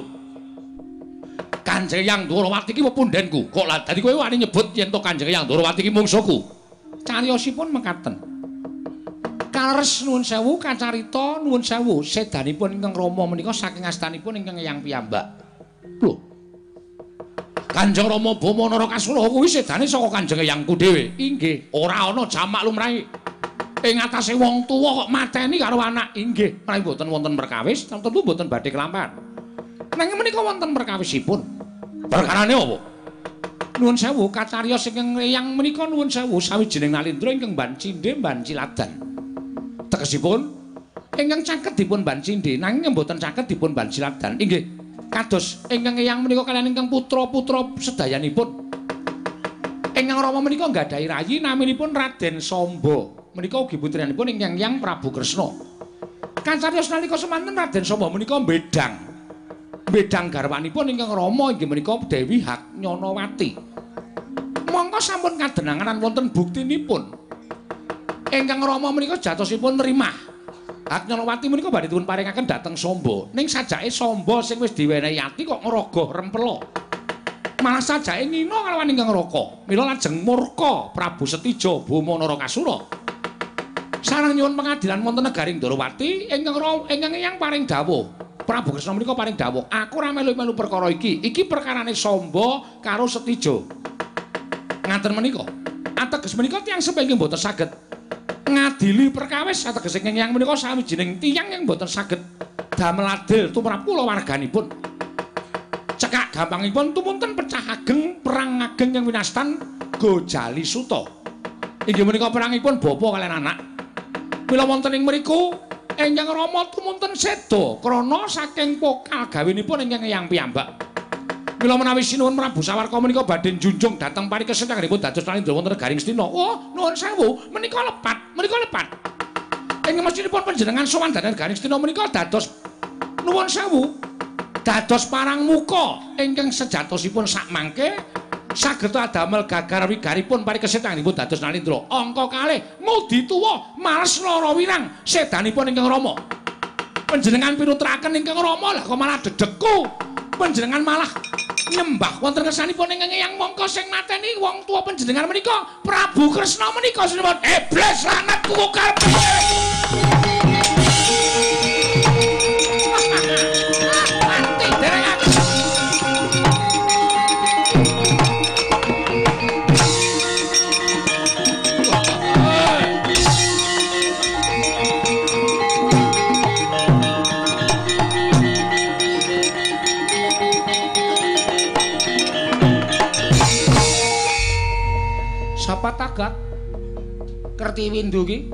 Kanjeng Hyang Ndarawati iki pepundhenku. Kok lah dadi kowe wani nyebut yen to Kanjeng Hyang Ndarawati iki mungsuhku. Cariyosipun mekaten. Kaleres nuwun sewu kacarita nuwun sewu sedanipun ingkang Rama menika saking astanipun ingkang eyang piyambak. Lho. Kanjeng Rama Bama Narakasura kuwi sedane saka Kanjeng Hyangku dhewe. Inggih, ora ana jamak lumrahe. Ing atase wong tuwa kok mateni karo anak. Inggih, menawi boten wonten perkawis, tentu boten badhe kelampahan. Nanging menika wonten perkawisipun. Perkarane apa? Nuwun sewu kacariyos ingkang eyang menika nuwun sewu sawijining nalendra ingkang Mban Cindhe Mban Ciladan. Tegesipun ingkang caket dipun Mban Cindhe nanging mboten caket dipun Mban Ciladan. Inggih. Kados ingkang eyang menika kaliyan ingkang putra-putra sedayanipun. Ingkang Rama menika nggadahi rayi naminipun Raden Samba. Menika ugi putranipun ingkang Hyang Prabu Kresna. Kacariyos nalika semanten Raden Samba menika mbedang. Mbedang garwanipun ingkang Rama inggih menika Dewi Haknyanawati. Mongko sampun kadenangan wonten buktinipun. Ingkang Rama menika jatosipun nrimah. Haknyanawati menika badhe dipun paringaken dhateng Samba. Ning sajake Samba sing wis diwenehi ati kok ngerogoh rempela. Malah sajake ngina kalawan ingkang Raka. Mila lajeng murka Prabu Setija Bama Narakasura. Sareng nyuwun pengadilan wonten negaring Ndarawati ingkang ingkang Hyang paring dawuh. Prabu Kresna menika paring dawuh, aku ora melu-melu perkara iki. Iki perkarane Samba karo Setija. Ngaten menika. Ateges menika tiyang sepengking mboten saged ngadili perkawis ateges ingkang Hyang menika sawijining tiyang yang mboten saged damel adil tumrap kula warganipun. Cekak gampangipun tumunten pecah ageng perang ageng yang winastan Gojali Suta. Inggih menika perangipun bapa kaliyan anak. Mila wonten ing mriku ingkang Rama tumunten seda krana saking pokal gawinipun ingkang Hyang piyambak. Mila menawi Sinuhun Prabu Sawarka menika badhe njunjung dhateng parikesit anggenipun dados nalendra wonten negaring Astina. Oh, nuwun sewu, menika lepat, menika lepat. Ing mestinipun panjenengan sowan dhateng negaring Astina menika dados nuwun sewu, dados parang muka ingkang sejatosipun sak mangke saged adamel gagar wigaripun parikesit anggenipun dados nalendra. Angka kalih ngudi tuwa males lara wirang sedanipun ingkang Rama. Panjenengan pinutraken ingkang Rama lah kok malah dedegku. Panjenengan malah nyembah wonten kersanipun ingkang Hyang mongko sing mateni wong tuwa panjenengan menika Prabu Kresna menika sinebut iblis lanat kukal. Mati dereng aku. Sapa tagat Kertiwindu ki?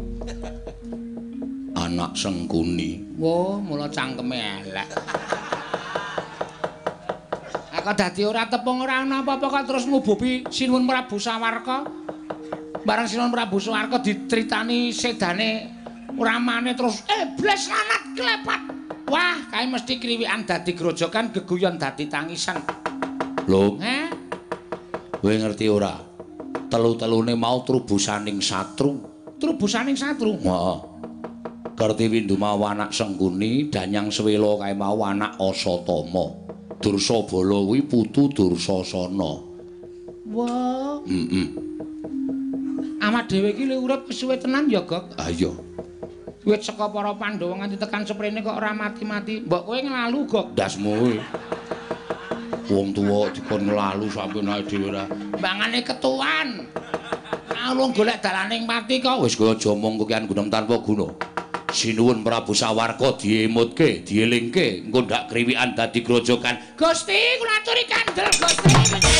Anak Sengkuni. Wo, mula cangkeme elek. Lah kok dadi ora tepung ora ana apa-apa kok terus ngububi Sinuwun Prabu Sawarka. Bareng Sinuwun Prabu Sawarka ditritani sedane ramane terus eh bles lanat klepat. Wah, kae mesti kriwikan dadi grojokan geguyon dadi tangisan. Lho, Eh? kowe ngerti ora? Telu-telune mau trubusaning satru. Trubusaning satru. Heeh. Kartiwindu mau anak Sengkuni, Danyang Swela kae mau anak Asatama. Dursabala kuwi putu Dursasana. Wah. Heeh. Awak dhewe iki lho urip wis suwe tenan ya, Gok. Ah iya. Wit saka para Pandhawa nganti tekan seprene kok ora mati-mati. Mbok kowe nglalu, Gok. Dasmu kuwi. Wong tuwa dikon nglalu sampe nae dhewe ora. Mbangane ketuan. Alung golek dalaning pati kok. Wis kowe aja omong kokian gunem tanpa guna. Sinuwun Prabu Sawarka diemutke, dielingke, engko ndak kriwikan dadi grojokan. Gusti, kula aturi kandel, Gusti.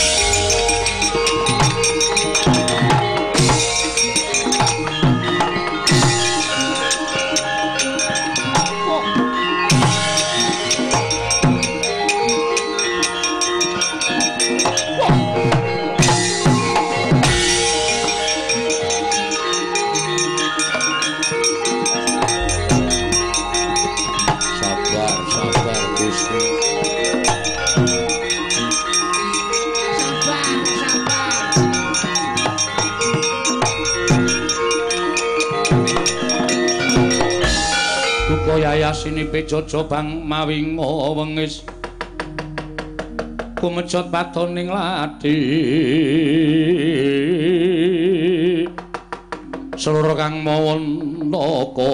Yayasinipe Jaja bang mawinga wengis kumejot patoning lati seluruh kang mawon naka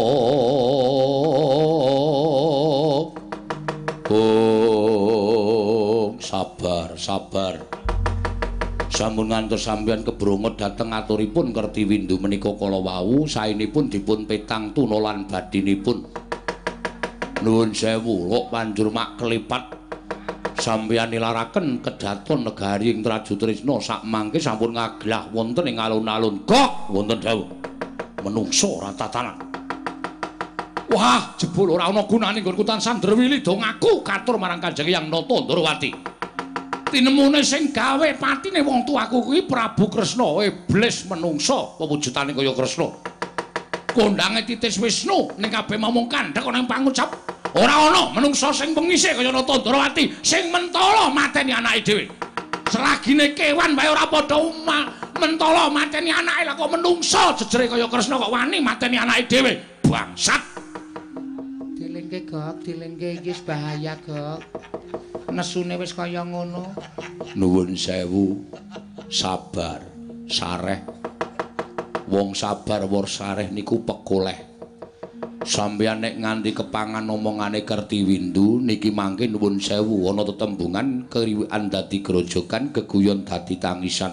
oh sabar sabar sampun ngantos sampeyan kebrongot dhateng aturipun Kertiwindu menika kala wau saenipun dipun petang tuna lan badinipun. Nuwun sewu, kok panjur mak kelipat sampeyan nilaraken kedaton negari ing Traju Trisna sak mangke sampun ngaglah wonten ing alun-alun. Kok wonten dawuh menungso ora tatanan. Wah, jebul ora ana gunane nggonku tansah ndrewili do ngaku katur marang Kanjeng Hyang Nata Ndrawati. Tinemune sing gawe patine wong tuaku kuwi Prabu Kresna, iblis menungso pewujudane kaya Kresna. Kondange titis Wisnu ning kabeh momong kandhek ana ing pangucap. Ora ana menungsa sing pengise kaya Nata Ndrawati sing mentala mateni anake dhewe. Selagine kewan wae ora padha mentala mateni anake lah kok menungsa jejere kaya Kresna kok wani mateni anake dhewe. Bangsat. Dilingke, Gok, dilingke iki wis bahaya, Gok. Nesune wis kaya ngono. Nuwun sewu. Sabar, sareh. Wong sabar wor sareh niku pekoleh. Sampeyan nek nganti kepangan omongane Kertiwindu niki mangke nuwun sewu ana tetembungan keriwikan dadi grojokan geguyon dadi tangisan.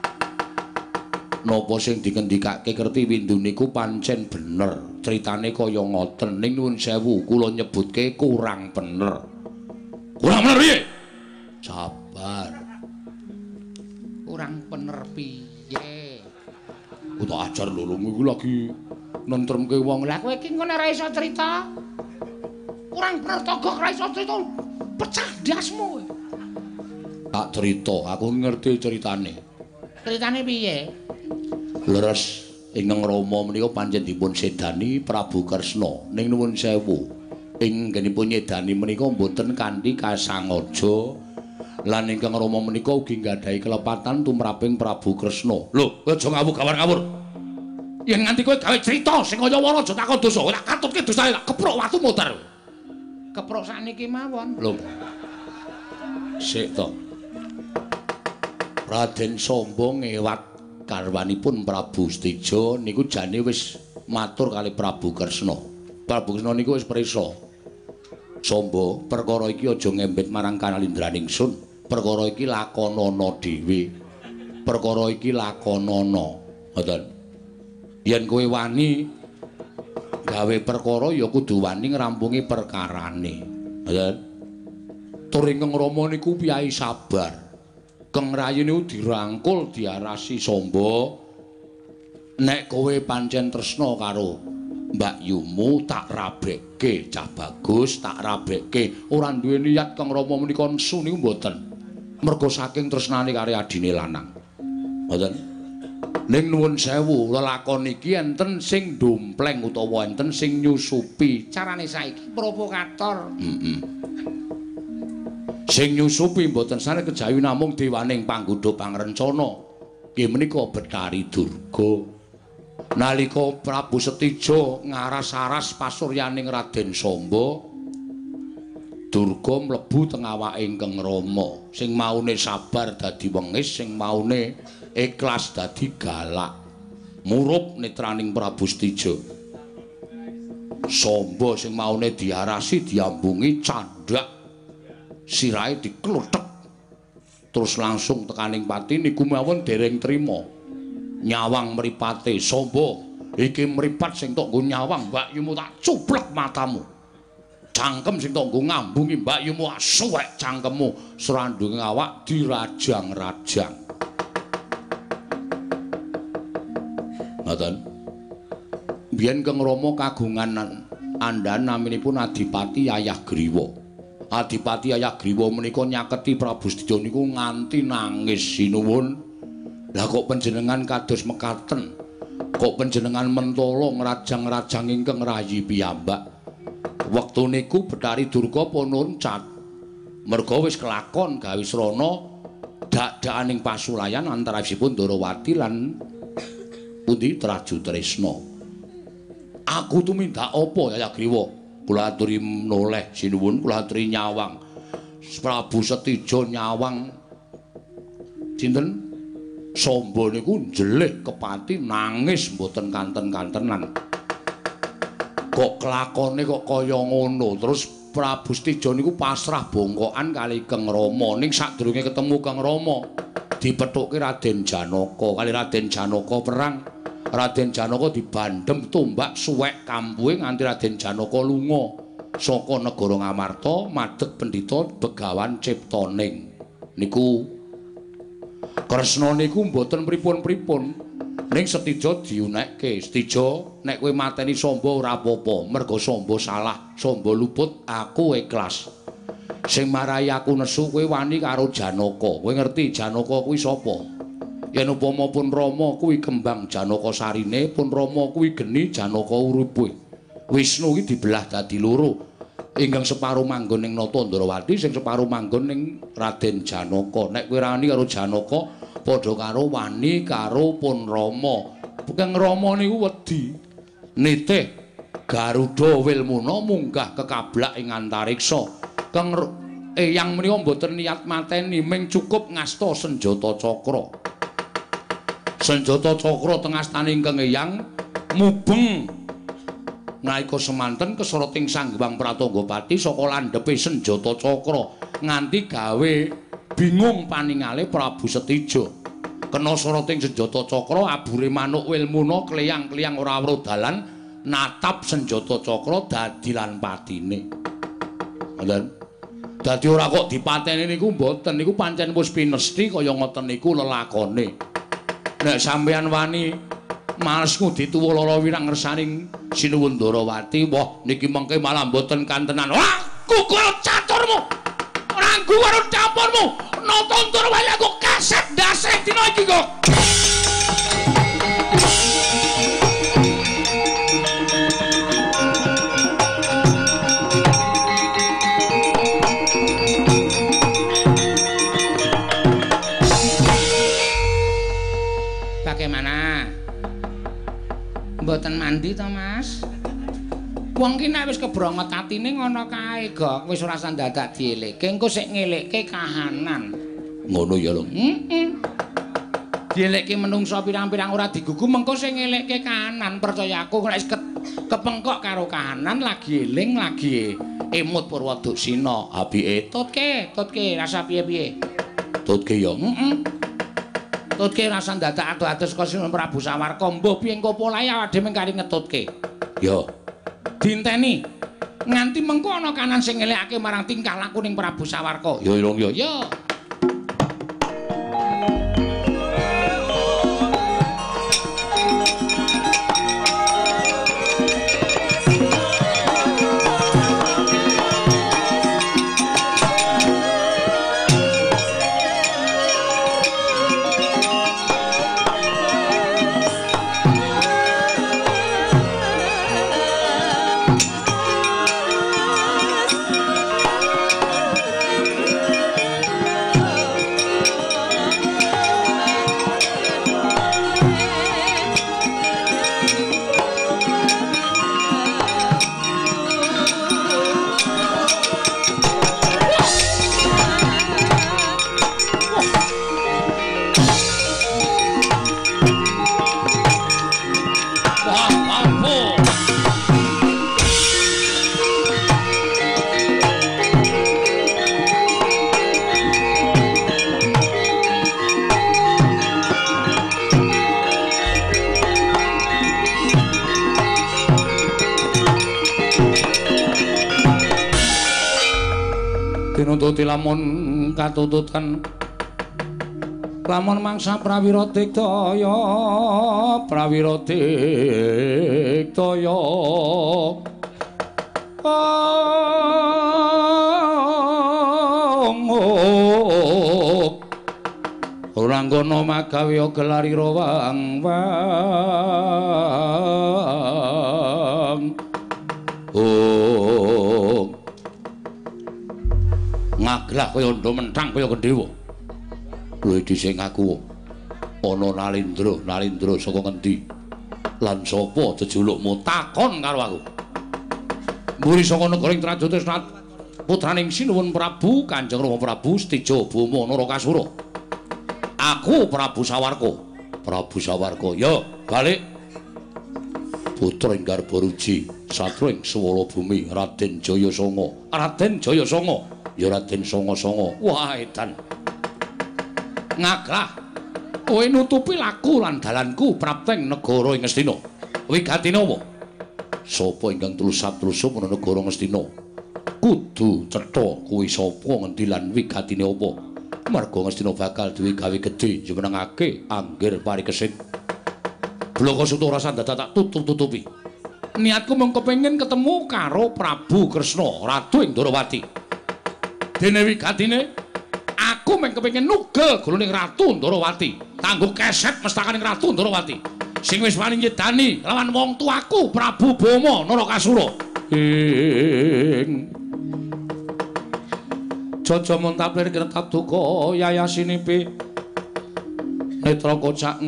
Napa sing dikendikake Kertiwindu niku pancen bener, critane kaya ngoten ning nuwun sewu kula nyebutke kurang bener. Kurang bener piye? Sabar. Kurang bener piye? Utak ajar lho iku lagi nentremke wong. Lah kowe iki ngene ora iso crita. Kurang bener togok ora iso crita. Pecah dasmu. Tak crita, aku ngerti ceritane. Ceritane piye? Leres ingkang Rama menika pancen dipun sedani Prabu Kresna. Ning nuwun sewu, ing nggenipun nyedani menika mboten kanthi kasangaja. Lan ingkang Rama menika ugi nggadahi kelepatan tumraping Prabu Kresna. Lho, aja ngawur-ngawur. Yen nganti kowe gawe crita sing kaya wara aja takon dosa, tak katutke dosane tak keprok watu muter. Keprok sakniki mawon. Lho. Sik to. Raden Samba ngewat garwanipun Prabu Steja niku jane wis matur kali Prabu Kresna. Prabu Kresna niku wis prisa. Samba, perkara iki aja ngembet marang Kanalindraning Sun. Perkara iki lakonana dhewe. Perkara iki lakonana. Ngoten. Yen kowe wani gawe perkara ya kudu wani ngrampungi perkarane. Ngoten. Tur ingkang Rama niku piyai sabar. Keng Rayi niku dirangkul diarasi Samba. Nek kowe pancen tresna karo Mbak Yumu tak rabekke, cah bagus tak rabekke. Ora duwe niat Kang Rama menika nesu niku mboten. mergo saking tresnane karo adine lanang. Ngoten. Ning nuwun sewu, lelakon iki enten sing dompleng utawa enten sing nyusupi. Carane saiki provokator. Heeh. Sing nyusupi mboten sanes kejawi namung dewaning panggodha pangrencana. Nggih menika Betari Durga. Nalika Prabu Setija ngaras-aras pasuryaning Raden Samba, Durga mlebu teng awake Kang Rama. Sing maune sabar dadi wengis, sing maune ikhlas dadi galak. Murup netraning Prabu Setija. Samba sing maune diarasi diambungi candhak. Sirahe dikluthek. Terus langsung tekaning pati niku mawon dereng trima. Nyawang mripate Samba, iki mripat sing tok nggo nyawang mbakyumu tak cuplek matamu. Cangkem sing tok nggo ngambungi mbakyumu suwek cangkemmu, srandunge awak dirajang-rajang. Ngoten. Biyen Kang Rama kagungan andhan naminipun Adipati Ayagriwa. Adipati Ayagriwa menika nyaketi Prabu Setija niku nganti nangis sinuwun. Lah kok panjenengan kados mekaten? Kok panjenengan mentala ngrajang-rajang ingkang rayi piyambak? Wektu niku Betari Durga pun nuncat. Merga wis kelakon gawe srana dak-dakaning pasulayan antawisipun Ndarawati lan pundi Traju Tresna. Aku tumindak apa Ayagriwa? Kula aturi noleh sinuwun, kula aturi nyawang. Prabu Setija nyawang sinten? Samba niku njelih kepati nangis mboten kanten-kantenan. Kok kelakone kok kaya ngono. Terus Prabu Setija niku pasrah bongkokan kali Kang Rama. Ning sadurunge ketemu Kang Rama, dipethuke Raden Janaka. Kali Raden Janaka perang, Raden Janaka dibandhem tombak suwek kampuhe nganti Raden Janaka lunga saka negara Ngamarta madheg Pendhita Begawan Ciptaning. Niku Kresna niku mboten pripun-pripun. Ning Setija diunekke. Setija, nek kowe mateni Samba ora apa-apa, merga Samba salah, Samba luput, aku ikhlas. Sing marahi aku nesu kowe wani karo Janaka. Kowe ngerti Janaka kuwi sapa? Yen upama pun Rama kuwi kembang Janaka sarine, pun Rama kuwi geni Janaka uripe. Wisnu iki dibelah dadi loro. Ingkang separo manggon ning Nata Ndarawati, sing separo manggon ning Raden Janaka. Nek kowe wani karo Janaka, padha karo wani karo pun Rama. Kang Rama niku wedi. Nitih Garuda Wilmuna munggah kekablak ing antariksa. Kang Eyang menika mboten niat mateni, ming cukup ngasta senjata cakra. Senjata cakra teng astaning Kang Eyang mubeng nalika semanten kesoroting Sanghyang Pratanggapati saka landhepe senjata cakra nganti gawe bingung paningale Prabu Setija. Kena soroting senjata cakra abure manuk Wilmuna kleyang-kleyang ora weruh dalan natap senjata cakra dadi lan patine. Ngoten. Dadi ora kok dipateni niku mboten, niku pancen wis pinesti kaya ngoten niku lelakone. Nek sampeyan wani males ngudi tuwa lara wirang ngersaning sinuwun Ndarawati, wah niki mengke malah mboten kantenan. Wah, kukul caturmu. Ranggu karo dapurmu. Nata Ndarawati aku kaset ndasek dina iki kok. Bagaimana? Mboten mandi to, Mas? Wong ki nek wis kebrongot atine ngono kae, Gok. Wis ora usah dadak dielekke, engko sik ngelekke kahanan. Ngono ya, Lho. Heeh. Dielekke menungsa pirang-pirang ora digugu, mengko sing ngelekke kahanan. Percaya aku nek wis kepengkok karo kahanan lagi eling, lagi emut Purwoduksina. Apike tutke, tutke rasa piye-piye? Tutke ya. Heeh. Tutke rasa dadak ado-ado saka Sinuwun Prabu Sawarka. Mbah piye engko polahe awake dhewe kari ngetutke. Ya. Dinteni nganti mengko ana kanan sing ngelekake marang tingkah laku ning Prabu Sawarka. Ya Long ya. Ya. Tinututi lamun katututan lamun mangsa prawira diktaya prawira diktaya oh ora ngono magawe gelarira wang wang oh ngaglah kaya ndo mentang kaya kendhewa luwih dhisik aku ana Nalindra Nalindra saka ngendi lan sapa jejulukmu takon karo aku mburi saka negara ing Trajutresna putraning Sinuwun Prabu Kanjeng Rama Prabu Stijo Bama Narakasura aku Prabu Sawarka Prabu Sawarka ya balik putra ing Garbaruji satru ing Swala Bumi Raden Jayasanga Raden Jayasanga ya Raden Sanga-sanga wah edan ngaglah kowe nutupi laku lan dalanku prapteng negara ing Ngastina wigatine apa sapa ingkang tulus-tulusa ana negara Ngastina kudu cetha kuwi sapa ngendi lan wigatine apa marga Ngastina bakal duwe gawe gedhe jumenengake anggir parikesit bloko sutura sandata tak tutup-tutupi niatku mung kepengin ketemu karo Prabu Kresna Ratu ing Ndarawati dene wigatine aku mung kepengin nugel guluning Ratu Ndarawati kanggo keset mestakaning Ratu Ndarawati sing wis wani nyedani lawan wong tuaku Prabu Bama Narakasura ing Jaja Montaplir Kertab Duka Yayasinipi Netra Kocak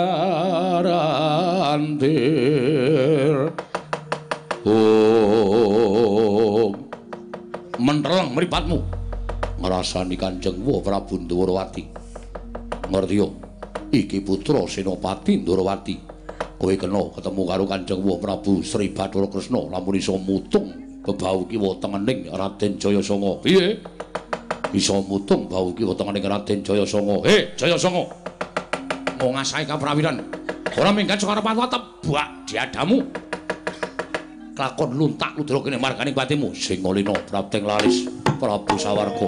Ngundarandir oh menteleng mripatmu ngrasani Kanjeng Prabu Ndarawati ngerti yo iki putra Senopati Ndarawati kowe kena ketemu karo Kanjeng Prabu Sri Bathara Kresna lamun iso mutung bebau kiwa tengening Raden Jayasanga piye iso mutung bau kiwa tengening Raden Jayasanga he Jayasanga mau ngasahi kaprawiran ora minggat saka arep tebak diadamu lakon luntak ludra kene marganing patimu sing ngalina prapteng lalis Prabu Sawarka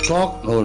Sok, Nun.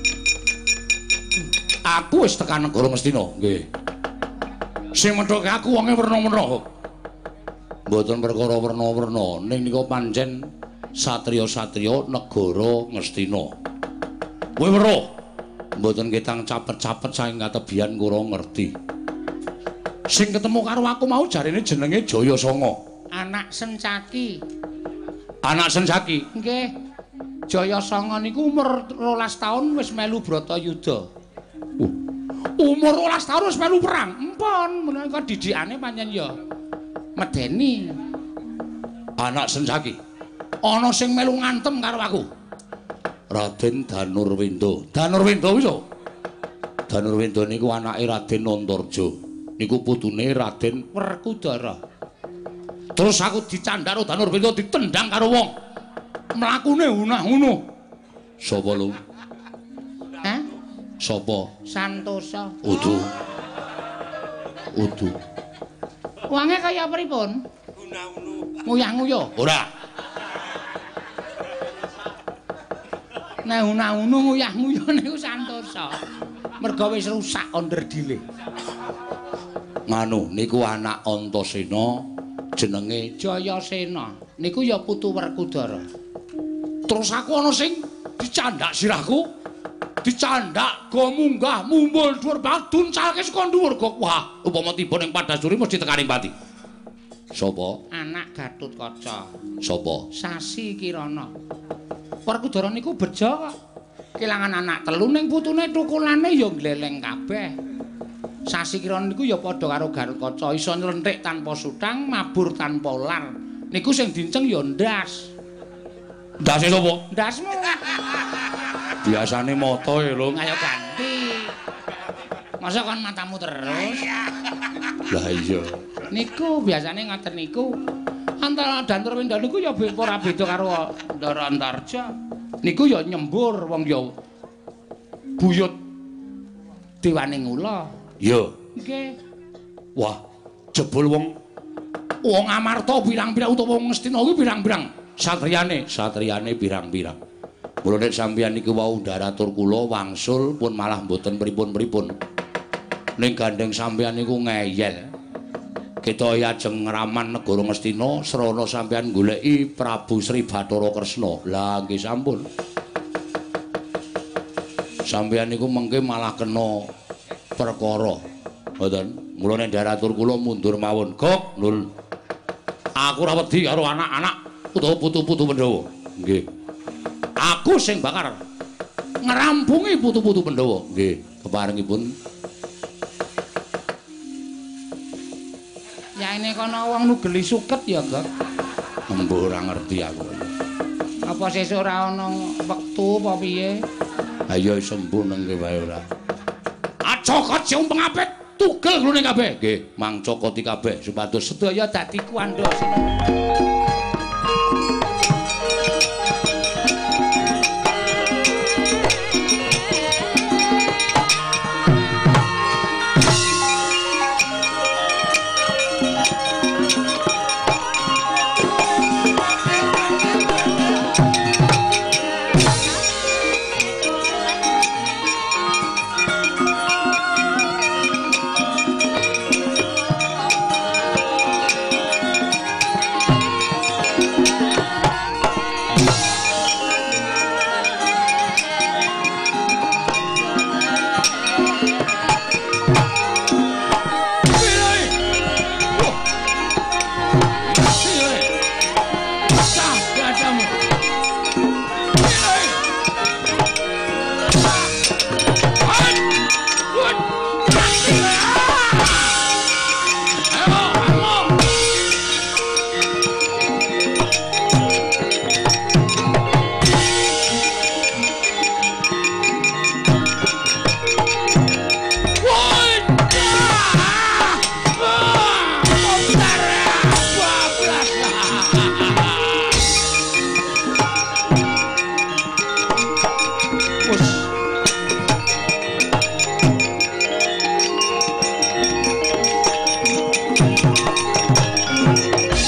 Aku wis tekan negara Ngastina, nggih. Sing methoke aku wonge werna-werna. Mboten perkara werna-werna, ning nika pancen satriya-satriya negara Ngastina. Kowe weruh, mboten ketang capet-capet saking katebian kula ngerti. Sing ketemu karo aku mau jarene jenenge Jayasanga. Anak Sencaki. Anak Sencaki. Nggih. Jayasanga niku umur rolas taun wis melu Bratayuda. Uh, umur rolas taun wis melu perang. Empun, menawa didikane pancen ya medeni. Anak Sencaki. Ana sing melu ngantem karo aku. Raden Danurwenda. Danurwenda wis. Danurwenda niku anake Raden Antarja. Niku putune Raden Werkudara. Terus aku dicandhak karo Danurwenda ditendang karo wong. Mlakune unah-unuh. Sapa lu? Hah? Sapa? Santosa. Udu. Udu. Wonge kaya pripun? Unah-unuh. Nguyah-nguyuh. Ora. Nek unah-unuh nguyah-nguyuh niku Santosa. Merga wis rusak onderdile. Nganu niku anak Antasena jenenge Jayasena. Niku ya putu Werkudara. Terus aku ana sing dicandhak sirahku. Dicandhak go munggah mumbul dhuwur banget duncalke saka dhuwur go. Wah, upama tiba ning Padasuri mesti tekaning pati. Sapa? Anak Gatutkaca. Sapa? Sasi Kirana. Werkudara niku bejo kok. Kelangan anak telu ning putune thukulane ya gleleng kabeh. Sasi Kirana niku ya padha karo Gatutkaca, iso nylenthik tanpa sutang, mabur tanpa lar. Niku sing dinceng ya ndas. Ndase sapa? Ndasmu. Biasane mata ya, Lung. Ayo ganti. Masa kon matamu terus? Lah iya. Niku biasane ngoten niku. Antara Danurwenda niku ya ora beda karo Ndara Antarja. Niku ya nyembur wong ya buyut dewaning ula. Iya. Nggih. Wah, jebul wong wong Amarta pirang-pirang utawa wong Ngastina kuwi pirang-pirang satriyane, satriyane pirang-pirang. Mula nek sampeyan niku wau ndaratur kula wangsul pun malah mboten pripun-pripun. Ning gandeng sampeyan niku ngeyel. Kita ajeng ngraman negara Ngastina srana sampeyan goleki Prabu Sri Bathara Kresna. Lah nggih sampun. Sampeyan niku mengke malah kena perkara. Mboten. Mula nek ndaratur kula mundur mawon. Gok, Nul. Aku ora wedi karo anak-anak utawa putu-putu Pandhawa. Nggih. Aku sing bakal ngrampungi putu-putu Pandhawa. Nggih, keparengipun. Ya ini kono wong nugeli suket ya, Gak. Embuh ora ngerti aku. Apa sesuk ora ana wektu apa piye? Ayo sembuh nang wae ora. Acokot sing pengapit tugel glune kabeh. Nggih, mangcokoti kabeh supados sedaya dadi kuandhasina.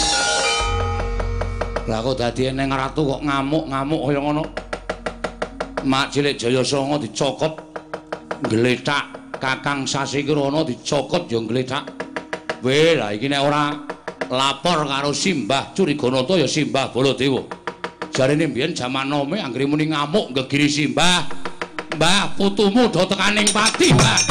Lah kok dadi eneng ratu kok ngamuk-ngamuk kaya ngono. Mak cilik Jayasanga dicokot gletak, Kakang Sasikirana dicokot ya gletak. Weh, lah iki nek ora lapor karo Simbah Curiganata ya Simbah Baladewa. Jarene mbiyen jaman nome anggere muni ngamuk gegiri Simbah. Mbah, putumu do tekaning pati, Mbah.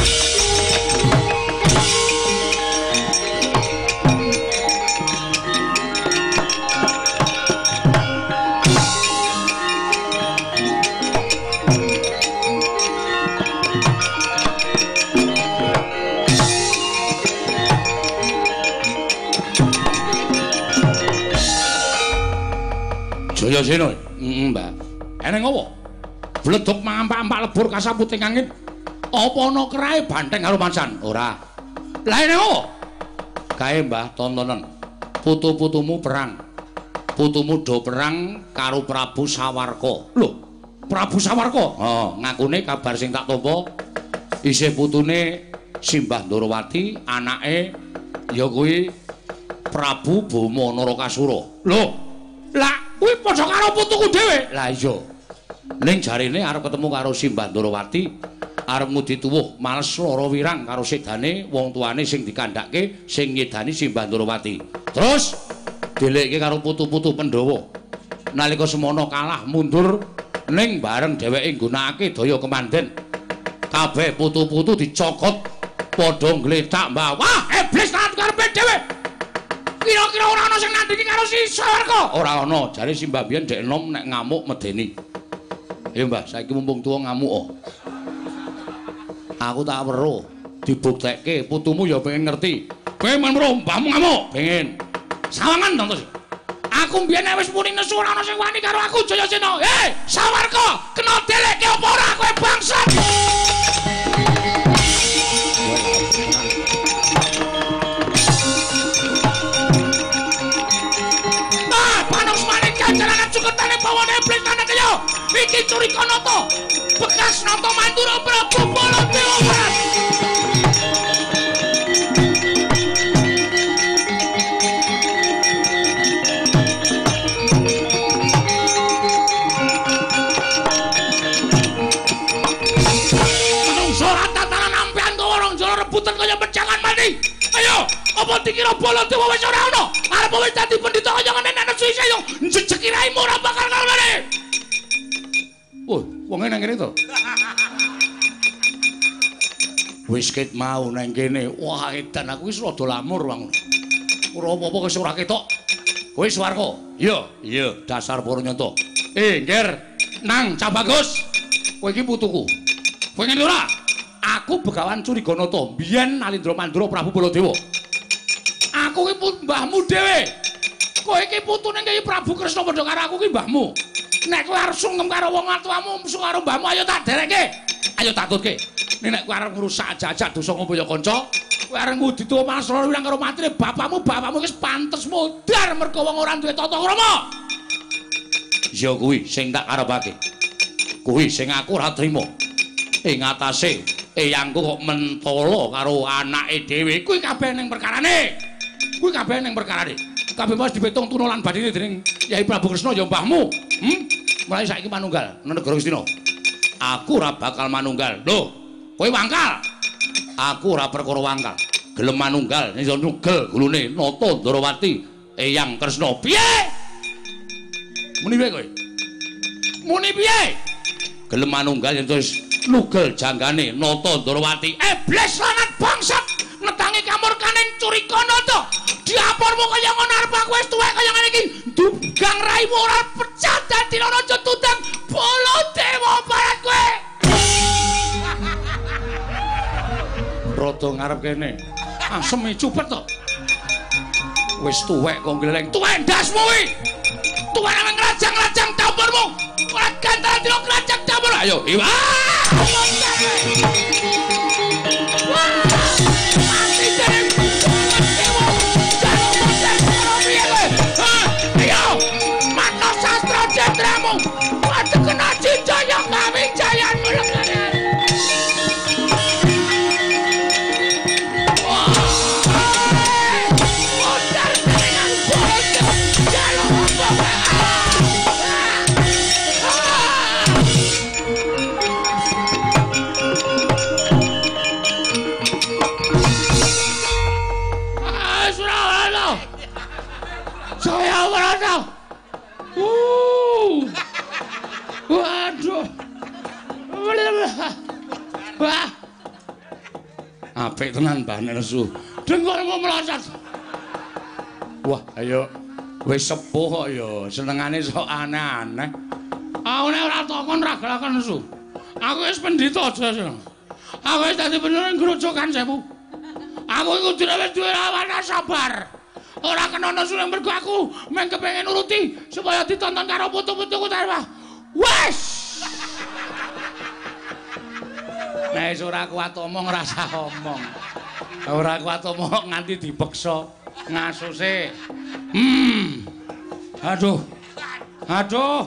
Jayasena, heeh, Mbah. Eneng apa? Bledok mampak-mampak lebur kasaputing angin. Apa ana kerahe banteng karo mansan? Ora. Lah eneng apa? Kae, Mbah, tontonen. Putu-putumu perang. Putumu do perang karo Prabu Sawarka. Lho, Prabu Sawarka? Heeh, ngakune kabar sing tak tampa isih putune Simbah Ndarawati, anake ya kuwi Prabu Bama Narakasura. Lho, lah kuwi padha karo putuku dhewe. Lah iya. Ning jarene arep ketemu karo Simbah Ndarawati, arep mudi tuwuh males lara wirang karo sedane wong tuane sing dikandhake sing nyedani Simbah Ndarawati. Terus dilekke karo putu-putu Pandhawa. Nalika semono kalah mundur ning bareng dheweke nggunakake daya kemanden. Kabeh putu-putu dicokot padha ngletak mbah. Wah, iblis lan karepe dhewe. Kira-kira ora ana sing nandingi karo si Sawarka? Ora ana, jare Simbah biyen ndek enom nek ngamuk medeni. Ya Mbah, saiki mumpung tuwa ngamuk oh. Aku tak weruh dibuktekke putumu ya pengen ngerti. Kowe men weruh mbahmu ngamuk, pengen. Sawangan to, Tos. Aku mbiyen nek wis muni nesu ora ana sing wani karo aku Jayasena. Hei, Sawarka, kena delekke apa ora kowe bangsat? Iki Curiganata bekas nata Mandura Prabu Baladewa. Manungsa tatanan ampean to orang jala rebutan kaya pejangan mati. Ayo, apa dikira Baladewa wis ora ana? Arep wis dadi pendhita kaya ngene nek nesu isih yo njejeki raimu ora bakal kalane. Oh, wong nang kene to. Wis ket mau nang kene. Wah, edan aku wis rada lamur wong. Ora apa-apa wis ora ketok. Kowe Sawarka? Iya, iya, dasar Puranyata. Eh, Nger, nang Cabagus. Kowe iki putuku. Kowe ngene ora? Aku Begawan Curiganata, mbiyen Alindra Mandura Prabu Baladewa. Aku iki mbahmu dhewe. Kowe iki putune Kyai Prabu Kresna padha karo aku iki mbahmu. Nek kowe arep sungkem karo wong tuamu, musuh karo mbahmu, ayo tak dereke. Ayo takutke. Nek kowe arep ngrusak jajak dosa ngumpul kanca, kowe arep ngudi tuwa malas lara wirang karo matine bapakmu, bapakmu wis pantes modar mergo wong ora duwe tata krama. Ya kuwi sing tak karepake. Kuwi sing aku ora trima. Ing atase eyangku kok mentolo karo anake dhewe, kuwi kabeh ning perkarane. Kuwi kabeh ning perkarane. Kabeh mas dipetung tunulan badine dening Kyai Prabu Kresna ya mbahmu. Hm? Mulai saiki manunggal nang negara Ngastina. Aku ora bakal manunggal. Lho, kowe wangkal. Aku ora perkara wangkal. Gelem manunggal ya nugel gulune Nata Ndarawati Eyang Kresna. Piye? Muni piye kowe? Muni piye? Gelem manunggal yen wis nugel janggane Nata Ndarawati. Iblis lanat bangsat netangi kamurkaning Curiganata. Diapormu kaya ngono arep aku wis tuwek kaya ngene iki. Dugang raimu ora pecah dadi raja tundang Baladewa barat kowe. Rada ngarep kene. Asem cupet to. Wis tuwek kok gleleng. Tuwek ndasmu kuwi. Tuwek nang ngrajang-rajang dapurmu. Ora gantara dina ngrajang dapur. Ayo, iwa. Jendramu, ada kena cinta yang kami jayan mulai. Wah, modar dengan bodoh, jalan apa? Waduh. Wah. Apik tenan Mbah Nesu. Dengkulmu melosot. Wah, ayo. Wis sepuh kok ya, senengane sok aneh-aneh. Aku nek ora takon ra gelaken Nesu. Aku wis pendhita aja. Aku wis dadi bener grojogan sewu. Aku iku dhewe duwe awana sabar. Ora kena nesu mergo aku mung kepengin nuruti supaya ditonton karo putu-putuku ta. Wes. Nek wis ora kuat omong ora usah omong. Ora kuat omong nganti dipeksa ngasuse. Hmm. Aduh. Aduh.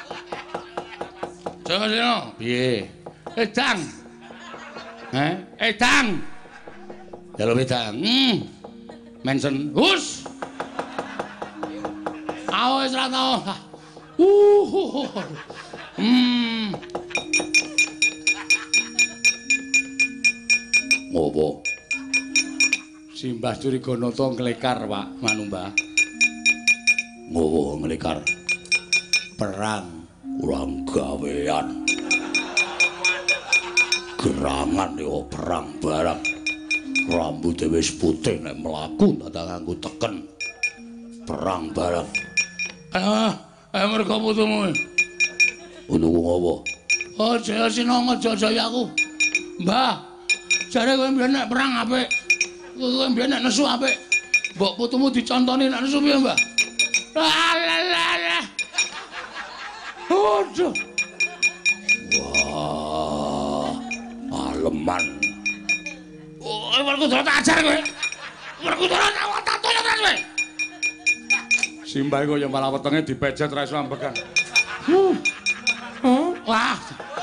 Jono, piye? Edang. Heh, edang. Dalu edang. Hmm. Mensen, hus. Awas ra tau. Uh. Hmm. Ngopo? Simbah Curiganata nglekar, Pak, manu Mbah. Ngopo nglekar? Perang kurang gawean. Gerangan yo perang barang. Rambute wis putih nek mlaku dadak nganggo teken. Perang barang. Ah, eh mergo putumu. Putuku ngopo? Aja sinong aja jaya aku. Mbah, jare kowe mbiyen nek perang apik. Kowe mbiyen nek nesu apik. Mbok putumu dicontoni nek nesu piye, Mbah? Lah. Aduh. Wah, aleman. Oh, Werkudara tak ajar kowe. Werkudara tak toyo tenan kowe. Simbah kaya malah wetenge dipejet ra iso ambekan. Hmm. Oh, wah.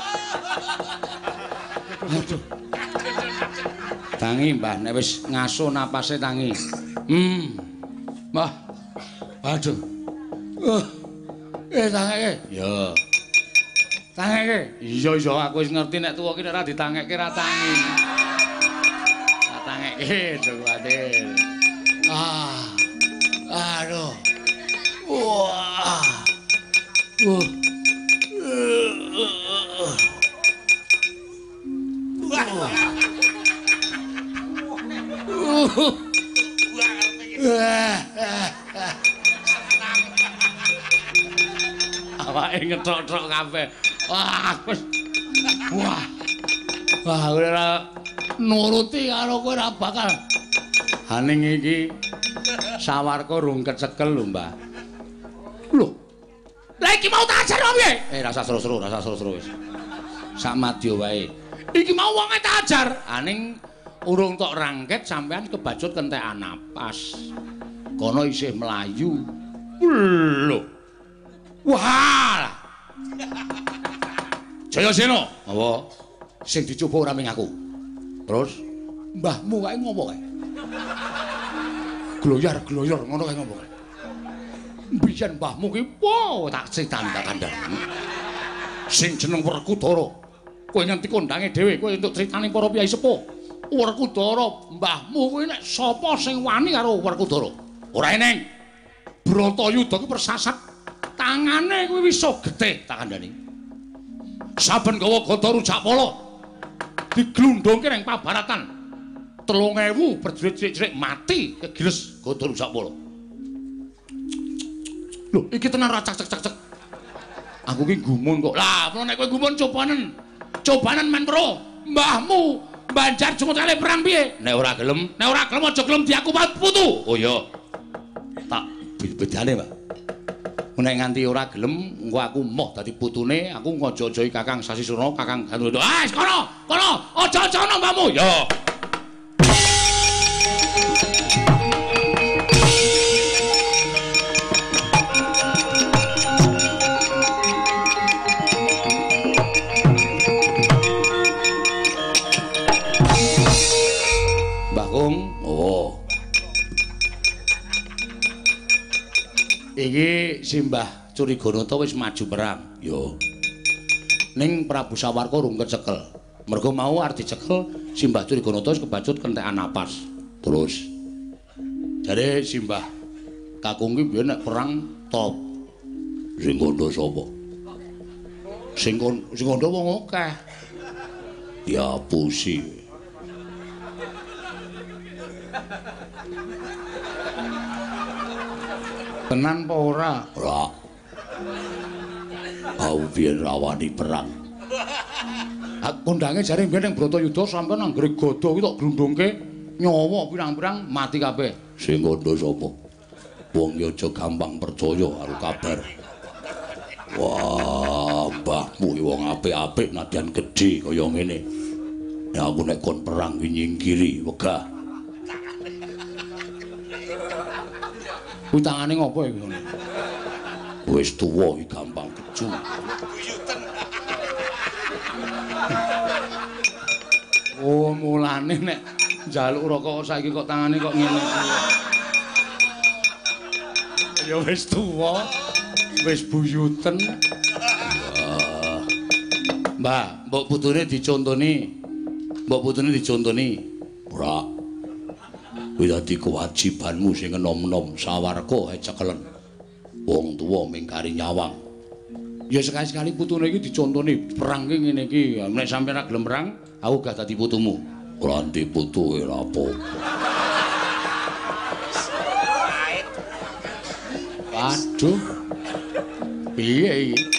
Aduh. Tangi, Mbah, nek wis ngaso napase tangi. Hmm. Mbah. Aduh. Uh. Eh, tangeke. Ya. Tangeke. Iya, iya, aku wis ngerti nek tuwa ki nek ora ditangekke ra tangi. Ra tangeke, Dewate. Ah. Aduh. Wah. Uh. Awake ngethok-thok kabeh. Wah, wis. Wah. Wah, ora nuruti karo kowe ora bakal. Haning iki sawarka rung kecekel lho, Mbah. Lho. Lah iki mau tak ajar piye? Eh, rasa seru-seru, rasa seru-seru wis. Sak madya wae. Iki mau wonge tak ajar. Haning urung tok rangket sampean kebacut kentekan napas. Kono isih melayu. Lho. Wah. Jayasena, apa? Sing dicoba ora ming aku. Terus mbahmu kae ngopo kae? Gloyar-gloyor ngono kae ngopo kae? Biyen mbahmu ki wow tak critandakandani. Sing jeneng Werkudara. Kowe nganti kondange dhewe kowe entuk critane para piyai sepuh. Werkudara, mbahmu kuwi nek sapa sing wani karo Werkudara? Ora eneng. Bratayuda ki persasat tangane kuwi wis getih tak kandhani. Saben gawa gada rujak pala diglundhungke ning pabaratan. telung ewu berjerit-jerit mati kegiles gada rujak pala. Lho, iki tenan ra cak-cak-cak. Aku ki gumun kok. Lah, nek kowe gumun cobanen. Cobanen men pro. Mbahmu Banjar Jungut kali perang piye? Nek ora gelem, nek ora gelem aja gelem diaku putu. Oh iya. Tak bedane, Pak. Nek nganti ora gelem, engko aku moh dadi putune, aku ngojo-ojohi Kakang Sasisurna, Kakang Gandruda. Ah, kono, kono, aja-aja ana mbahmu. Ya. Iki Simbah Curiganata wis maju perang. Yo. Ning Prabu Sawarka rung kecekel. Mergo mau arep dicekel Simbah Curiganata wis kebacut kentekan napas. Terus jare Simbah Kakung ki biyen nek perang top. Sing kandha sapa? Sing sing kandha wong akeh. Diapusi. Tenan apa ora? Ora. Aku biyen rawani perang. Aku kondange jare mbiyen ning Bratayuda sampeyan anggere gada ki tok glundungke nyawa pirang-pirang mati kabeh. Sing kandha sapa? Wong ya aja gampang percaya karo kabar. Wah, mbahmu iki wong apik-apik nadyan gedhe kaya ngene. Ya aku nek kon perang ki nyingkiri wegah. Kuwi tangane ngopo iki? Wis tuwa iki gampang keju. Oh, mulane nek njaluk rokok saiki kok tangane kok ngene iki. Ya wis tuwa, wis buyuten. Wah. Mbah, mbok putune dicontoni. Mbok putune dicontoni. Ora. Kuwi dadi kewajibanmu sing enom-enom sawarga ae cekelen. Wong tuwa mingkari nyawang. Ya sekali-sekali putune iki dicontoni perang ki ngene iki. Nek sampe ra gelem perang, aku gak dadi putumu. Ora ndi putu ora apa-apa. Waduh. Piye iki?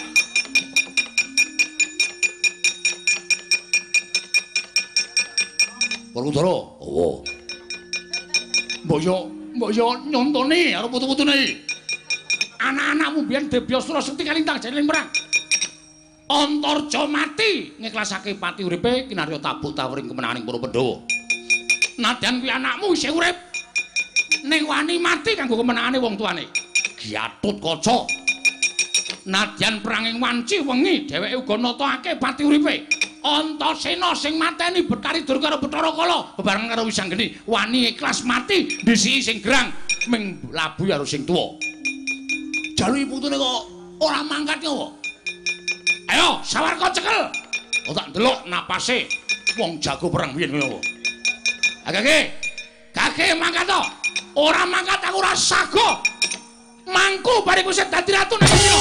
Werkudara, apa? Mbok yo, mbok yo nyontoni karo putu-putune. Anak-anakmu biyen Debyasura Sekti kalintang jaling perang. Antarja mati ngiklasake pati uripe kinarya tabuk tawuring kemenanganing para Pandhawa. Nadyan kuwi anakmu isih urip. Ning wani mati kanggo kemenangane wong tuane. Gatotkaca. Nadyan peranging wanci wengi dheweke uga natake pati uripe. Antasena sing mateni Betari Dur karo Bathara Kala bebareng karo Wisanggeni wani ikhlas mati disiki sing gerang ming labu karo sing tuwa. Jaluki putune kok ora mangkat apa? Ayo, sawarga cekel. Kok tak ndelok napase wong jago perang biyen ngono. Agake. Kake mangkat to. Ora mangkat aku ora sago. Mangku bariku sing dadi ratu nek sira.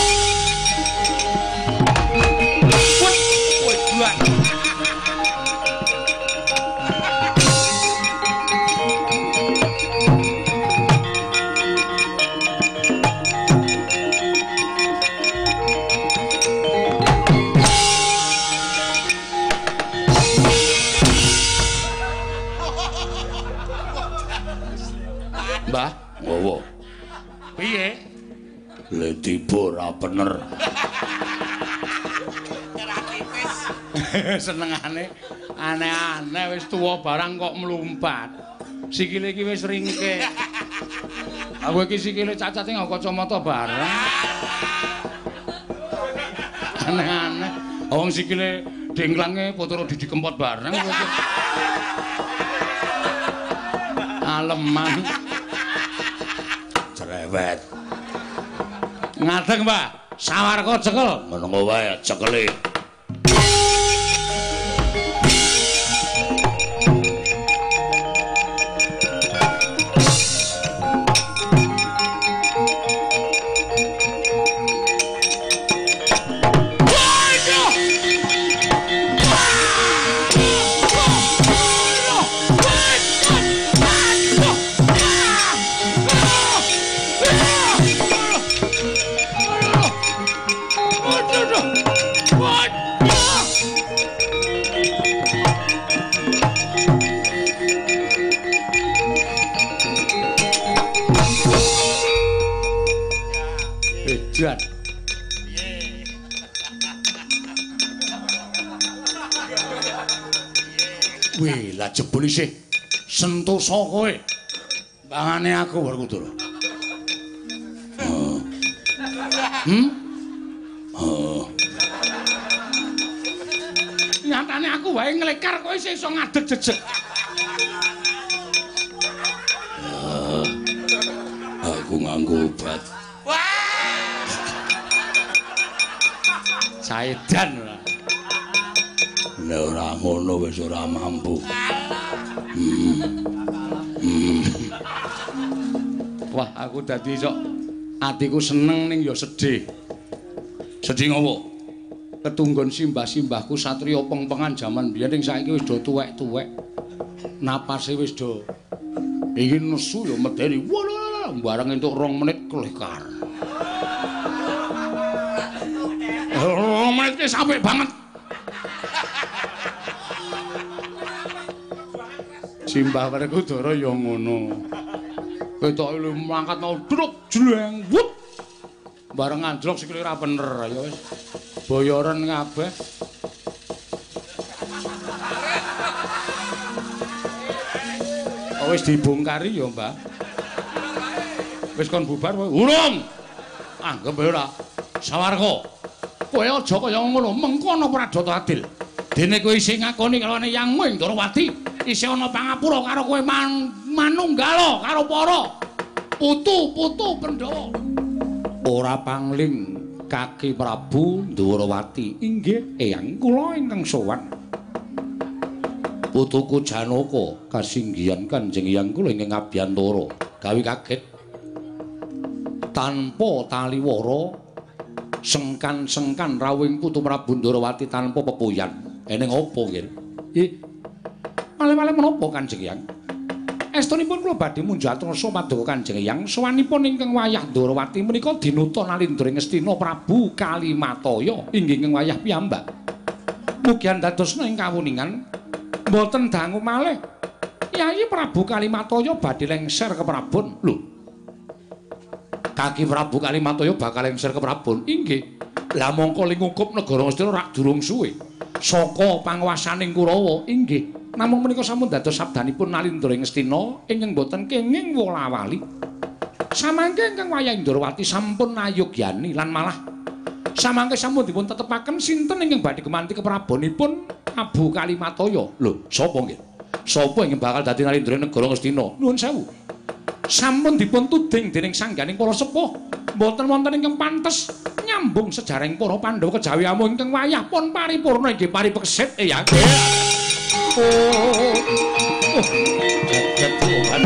Woi, woi, dua. Mbah, ngowo. Piye? Le tiba ora bener. Senengane aneh-aneh wis tuwa barang kok mlumpat. Sikile iki wis ringkeh. Aku iki sikile cacate nggo kacamata barang. Aneh-aneh. Wong sikile dengklange potoro Didi Kempot barang. Aleman. Cerewet. Ngadeg, Mbah. Sawarga cekel. Menengo wae cekeli. Edan. Wih, lah jebul isih sentosa kowe. Bangane aku Werkudara. Heeh. Hmm? Heeh. Nyatane aku wae nglekar kowe isih iso ngadeg jejeg. Aku nganggo obat. Saedan ora. Nek ora ngono wis ora mampu. Hmm. Hmm. Wah, aku dadi sok atiku seneng ning ya sedih. Sedih ngopo? Ketunggon simbah-simbahku satriya pengpengan jaman biyen ning saiki wis do tuwek-tuwek. Napase wis do ingin nesu ya medeni. Wala, bareng entuk rong menit kelekar. rong menit ki sampe banget. Simbah Werkudara ya ngono. Ketoke lho mangkat mau druk jleng wut. Bareng anjlok sikile ra bener ya wis. Boyoran kabeh. Oh, wis dibongkari ya, Mbah. Wis kon bubar wae. Urung. Anggep ora. Sawarga. Kowe aja kaya ngono, mengko ana pradata adil. Dene kowe isih ngakoni kalane yangmu ing Darawati, isih ana pangapura karo kowe man manunggala karo para putu-putu Pandhawa. Ora pangling Kaki Prabu Darawati. Inggih, eyang kula ingkang sowan. Putuku Janaka kasinggihan Kanjeng Hyang kula ingkang Abiyantara gawe kaget. Tanpa taliwara sengkan-sengkan rawing Putu Prabu Darawati tanpa pepuyan. Eneng apa nggih? Nggih. Malih-malih menapa Kanjeng Hyang? Estunipun kula badhe munjatrasa paduka Kanjeng Hyang sowanipun ingkang wayah Darawati menika dinuta nalindra ing Ngastina Prabu Kalimataya inggih ing wayah piyambak. Mugi andadosna ing kawuningan mboten dangu malih. Yayi Prabu Kalimataya badhe lengser ke Prabon. Lho. Kaki Prabu Kalimataya bakal lengser ke Prabon. Inggih. Lah mongko lingkup negara Ngastina rak durung suwe saka panguwasaning Kurawa. Inggih. Namung menika sampun dados sabdanipun nalindra ing Ngastina ingkang boten kenging wola-wali. Samangke ingkang wayah Darawati sampun ayogyani lan malah samangke sampun dipun tetepaken sinten ingkang badhe kemanti keprabonipun Prabu Kalimataya. Lho, sapa nggih? Sapa ingkang bakal dadi nalindra negara Ngastina? Nuwun sewu. Sampun dipun tuding dening sangganing para sepuh, boten wonten ingkang pantes nyambung sejarahing para Pandhawa kejawi amu ingkang wayah pun paripurna inggih paripeksit ya. Oh, oh, jagat Tuhan.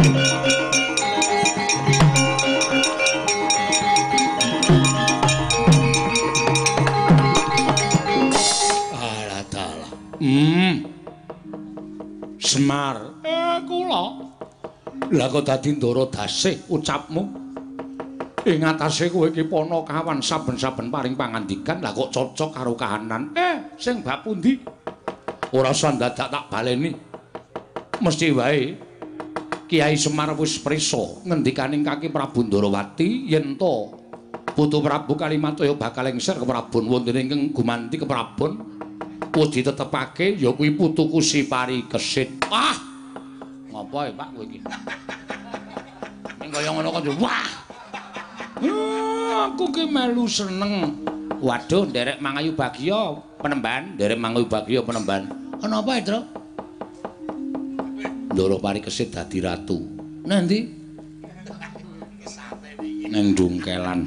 Alah dalah. Hmm. Semar. Eh, kula. Lah kok dadi ndara dasih ucapmu. Ing atase kowe iki pana kawan saben-saben paring pangandikan, lah kok cocok karo kahanan. Eh, sing bab pundi? Ora usah dadak tak baleni. Mesti wae Kiai Semar wis prisa ngendikaning Kaki Prabu Darawati yen to Putu Prabu Kalimataya bakal lengser ke Prabon wonten ingkang gumanti ke Prabon wis ditetepake ya kuwi putuku Sipari Kesit. Wah. Ngopo Pak kowe iki? Ning kaya ngono kok wah. Aku ki melu seneng. Waduh, nderek Mangayu Bagya Penemban, nderek Mangayu Bagya Penemban. Ana apa, Tru? Ndara Parikesit dadi ratu. Nang ndi? Nang Dungkelan.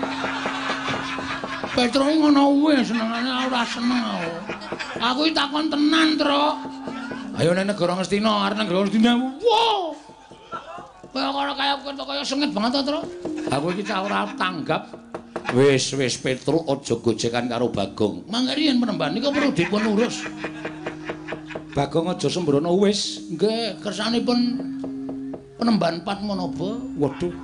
Petro ngono kuwi senengane ora seneng aku. Aku iki takon tenan, Tru. Ayo nang negara Ngastina, arep nang negara Ngastina. Wow. Kaya kaya kaya kaya sengit banget, Tru. Aku iki cah ora tanggap. Wis wis Petro aja gojekan karo Bagong. Mangke riyen Penemban nika perlu dipun urus. Bagong aja sembrono wis. Nggih, kersanipun Penemban Padmanaba. Waduh.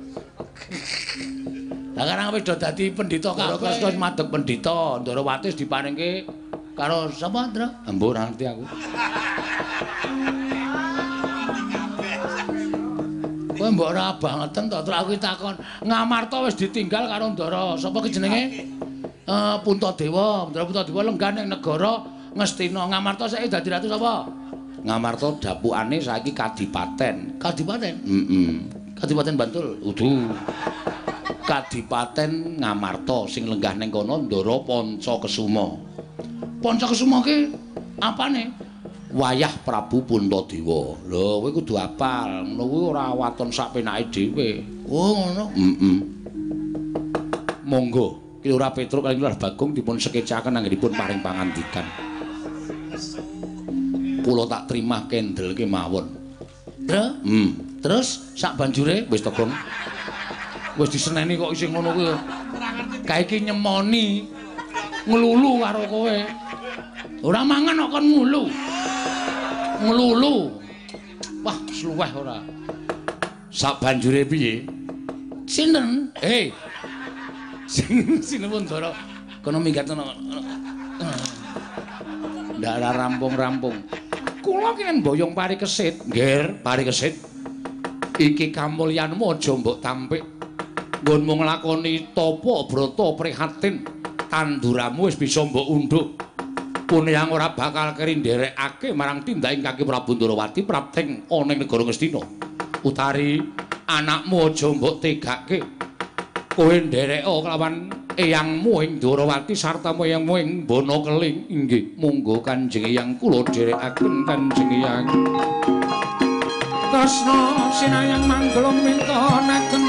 Lah karang wis do dadi pendhita kabeh. Wis madhep pendhita, Ndarawati diparingke karo sapa, Ndra? Embo ora ngerti aku. Kowe mbok ora bangeten to, Tru aku takon. Ngamarta wis ditinggal karo Ndara. Sapa ki jenenge? Eh Puntadewa. Ndara Puntadewa lenggah ning negara Ngastina. Ngamarta saiki dadi ratu sapa? Ngamarta dapukane saiki kadipaten. Kadipaten? Heeh. Kadipaten Bantul. Udu. Kadipaten Ngamarta sing lenggah ning kono Ndara Pancakesuma. Pancakesuma ki apane? Wayah Prabu Puntadewa. Lho, kowe kudu apal. Ngono kuwi ora waton sak penake dhewe. Oh, ngono. Heeh. Monggo, Ki Lurah Petruk kali Lurah Bagong dipun sekecaken anggenipun paring pangandikan. Kula tak trimah kendel kemawon. Terus? Hmm. Terus sak banjure wis Togong. Wis diseneni kok isih ngono kuwi. Kae iki nyemoni. nglulu karo kowe. Ora mangan kok kon ngulu. Nglulu. Wah, sluweh ora. Sak banjure piye? Sinten? Eh. Sing sinepun Ndara. Kono minggat ana. Ndak ada rampung-rampung. Kula kenen boyong Parikesit. Nggih, Parikesit. Iki kamulyanmu aja mbok tampik. Nggonmu nglakoni tapa brata prihatin. Tanduramu wis bisa mbok undhuk. Puniyang ora bakal keri nderekake marang tindaking Kaki Prabu Ndarawati prapting ana ing negara Ngastina. Utari anakmu aja mbok tegake. Kowe ndereka kelawan eyangmu ing Ndarawati sarta eyangmu ing Bana Keling. Inggih, monggo Kanjeng Eyang kula dherekaken Kanjeng Eyang. Tresna sinayang manggala mintonaken.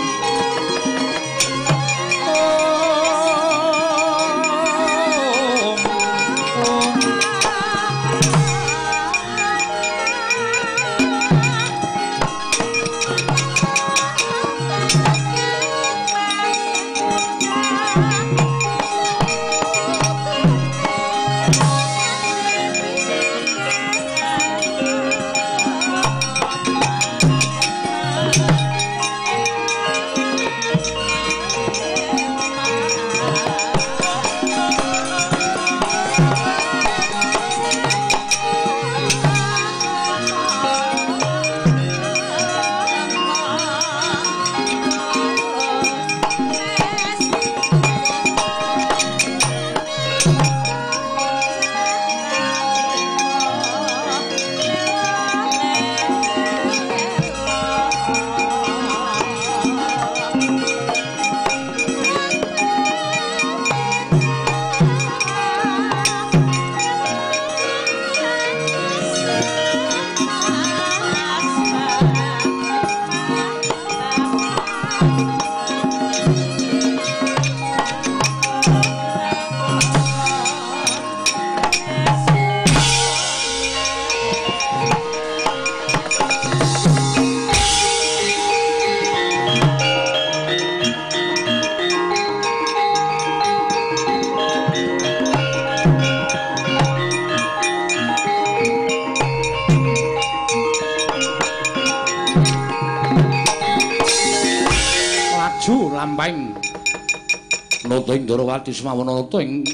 Ing Ndarawati Semawanata ing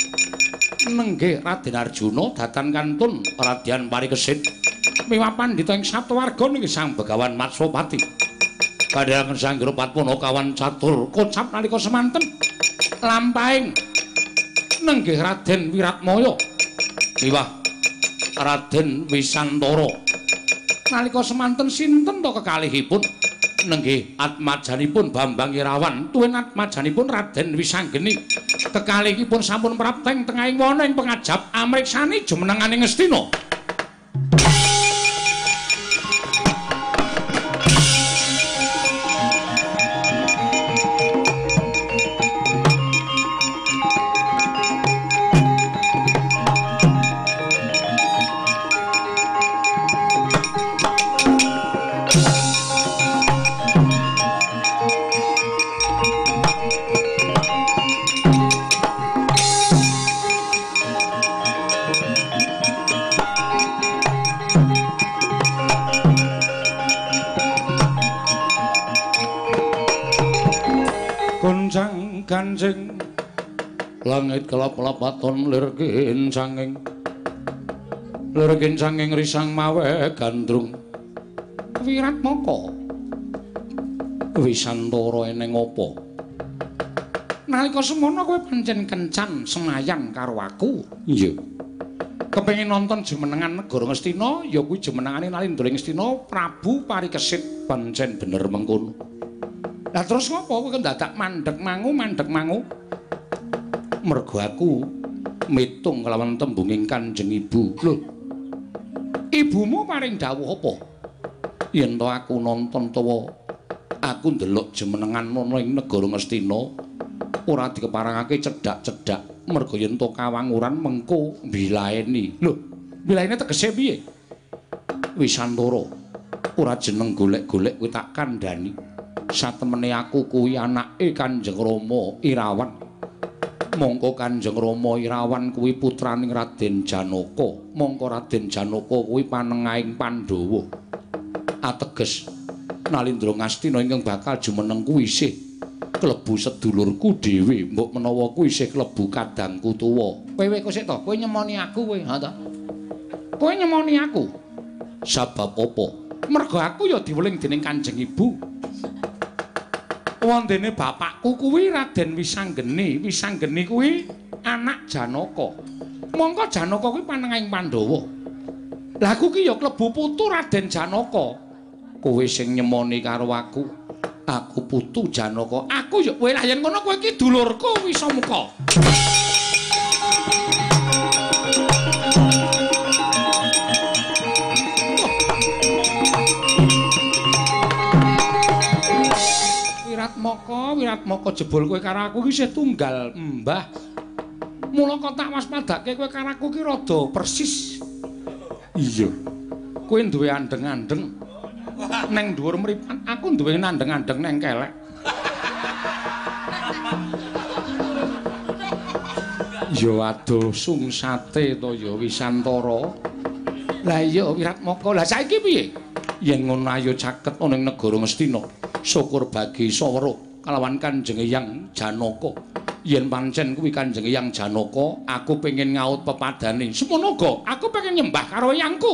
nenggih Raden Arjuna datan kantun Radyan Parikesit miwah pandhita ing Satwarga niki Sang Begawan Matsapati kadherekan Sanggra Patwana kawan catur kocap nalika semanten lampahing nenggih Raden Wiratmaya miwah Raden Wisantara nalika semanten sinten to kekalihipun nenggih atmajanipun Bambang Irawan tuwin atmajanipun Raden Wisanggeni kekalihipun sampun prapteng tengahing wana ing pengajap amriksani jumenenganing Ngastina. Kanjeng langit kelap-kelap paton lirgin sanging lirgin sanging risang mawe gandrung Wiratmaka Wisantara eneng apa nalika semono kowe pancen kencan senayan karo aku. Iya, kepengin nonton jumenengan negara Ngastina ya kuwi jumenengane Nalindra Ngastina Prabu Parikesit pancen bener mengkono. Lah terus ngopo kowe dadak mandheg mangu mandheg mangu? Mergo aku mitung kelawan tembunging Kanjeng Ibu. Lho. Ibumu paring dawuh apa? Yen to aku nonton utawa aku ndelok jumenengan ana ing negara Ngastina ora dikeparangake cedhak-cedhak mergo yen to kawanguran mengko mbilaeni. Lho, mbilaene tegese piye? Wisantara ora jeneng golek-golek kowe tak kandhani. Satemene aku kuwi anake Kanjeng Rama Irawan. Mongko Kanjeng Rama Irawan kuwi putraning Raden Janaka. Mongko Raden Janaka kuwi panengahing Pandhawa. Ateges Nalindra Ngastina ingkang bakal jumeneng kuwi isih klebu sedulurku dhewe, mbok menawa kuwi isih klebu kadangku tuwa. Kowe kok sik to, kowe nyemoni aku kowe, ha to? Kowe nyemoni aku. Sabab apa? Mergo aku ya diweling dening Kanjeng Ibu. Wondene bapakku kuwi Raden Wisanggeni. Wisanggeni kuwi anak Janaka. Mongko Janaka kuwi panengahing Pandhawa. Lah aku ki ya klebu putu Raden Janaka. Kowe sing nyemoni karo aku. Aku putu Janaka. Aku ya kowe lah yen ngono kowe iki dulurku Wisamuka. Wiratmaka, Wiratmaka jebul kowe karo aku ki isih tunggal mbah. Mula kok tak waspadake kowe karo aku ki rada persis. Iya. Kowe duwe andeng-andeng neng dhuwur mripat, aku duwe andeng-andeng neng kelek. Ya adoh sungsate to ya Wisantara. Lah iya Wiratmaka. Lah saiki piye? Yen ngono ayo caket ana ing negara Ngastina. Syukur bagi Sawara kalawan Kanjeng Hyang Janaka. Yen pancen kuwi Kanjeng Hyang Janaka, aku pengin ngaut pepadane. Semono uga aku pengen nyembah karo hyangku.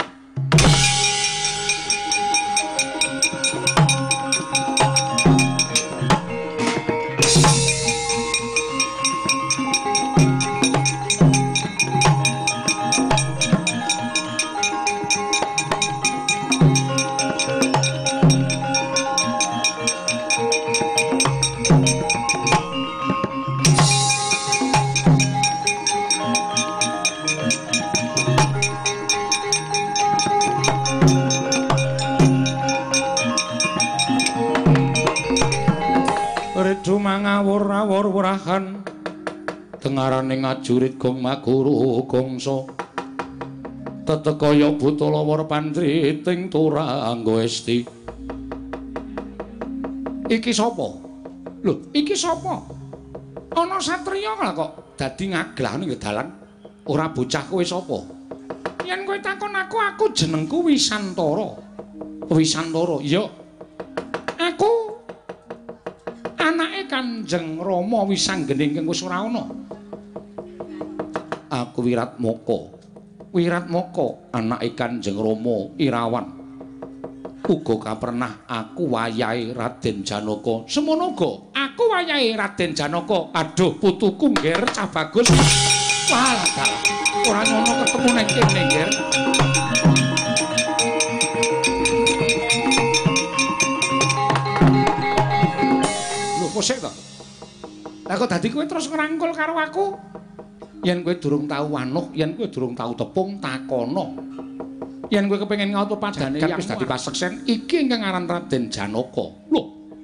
Mangawur-awur wurahan dengarane ngajurit gong maguru gongso tetekaya butala war pandriting turangga esti. Iki sapa? Lho, iki sapa? Ana satriya kok dadi ngaglah ning dalan. Ora bocah kowe sapa? Yen kowe takon aku, aku jenengku Wisantara. Wisantara, iya. Aku anake Kanjeng Rama Wisanggeni ingkang wis ora ana. Aku Wiratmaka. Wiratmaka anake Kanjeng Rama Irawan. Uga kapernah aku wayahe Raden Janaka. Semono uga aku wayahe Raden Janaka. Aduh putuku ngger cah bagus. Walah ora ngono ketemu ning kene ngger. Sik to. Lah kok dadi kowe terus ngrangkul karo aku? Yen kowe durung tau wanuh, yen kowe durung tau tepung, takono. Yen kowe kepengin ngaut pepadane yang wis dadi paseksen, iki ingkang aran Raden Janaka. Lho.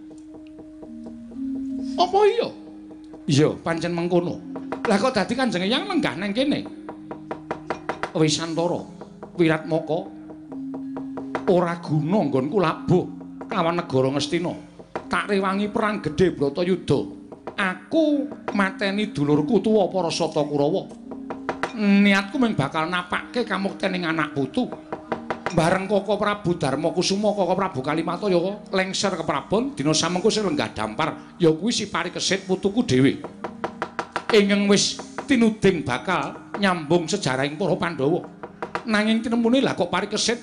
Apa iya? Iya, pancen mengkono. Lah kok dadi Kanjeng Hyang lenggah nang kene? Wisantara, Wiratmaka. Ora guna nggonku labuh lawan negara Ngastina. Tak rewangi perang gedhe Bratayuda. Aku mateni dulurku tuwa Parasata Kurawa. Niatku mung bakal napakke kamuktening anak putu. Bareng Koko Prabu Darma Kusuma, Koko Prabu Kalimataya lengser ke Prabon, dina samengko sing lenggah dampar, ya kuwi si Parikesit putuku dhewe. Ingkang wis tinuding bakal nyambung sejarahing para Pandhawa. Nanging tinemune lah kok Parikesit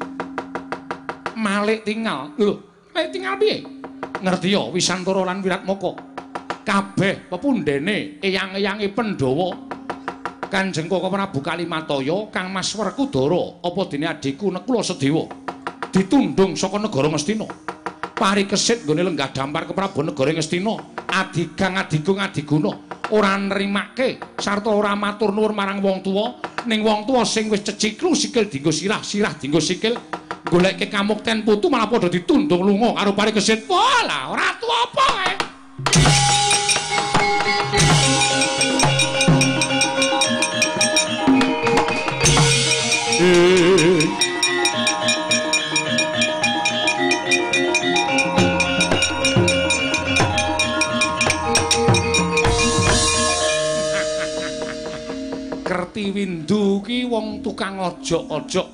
malik tinggal. Lho, malik tinggal piye? Ngerti ya Wisantara lan Wiratmaka kabeh pepundhene eyang-eyange Pandhawa Kanjeng Koko Prabu Kalimataya Kang Mas Werkudara apa dene adhiku Nekula Sedewa ditundhung saka negara Ngastina. Parikesit nggone lenggah dampar ke Prabu negara Ngastina adigang adigung adiguna ora nrimake sarta ora matur nuwun marang wong tuwa ning wong tuwa sing wis ceciklu sikil dienggo sirah sirah dienggo sikil goleke kamukten putu malah padha ditundung lunga karo Parikesit. Walah, ora tuwa apa kae. Resi Windu ki wong tukang ojok-ojok.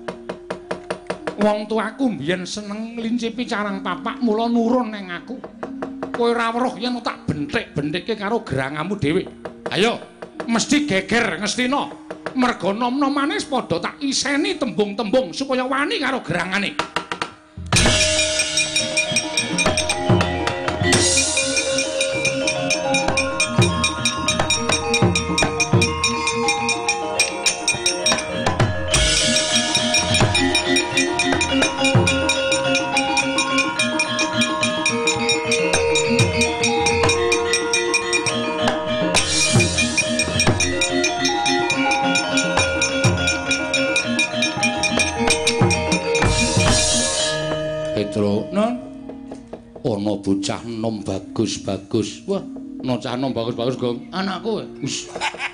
Wong tuaku mbiyen seneng nglincipi carang papak mula nurun ning aku. Kowe ora weruh yen tak bentik-bentikke karo gerangamu dhewe. Ayo, mesti geger Ngastina. Merga nom-nomane padha tak iseni tembung-tembung supaya wani karo gerangane. Petro, non? Ana bocah nom bagus-bagus. Wah, ana cah nom bagus-bagus, Gong. Anakku. Wis.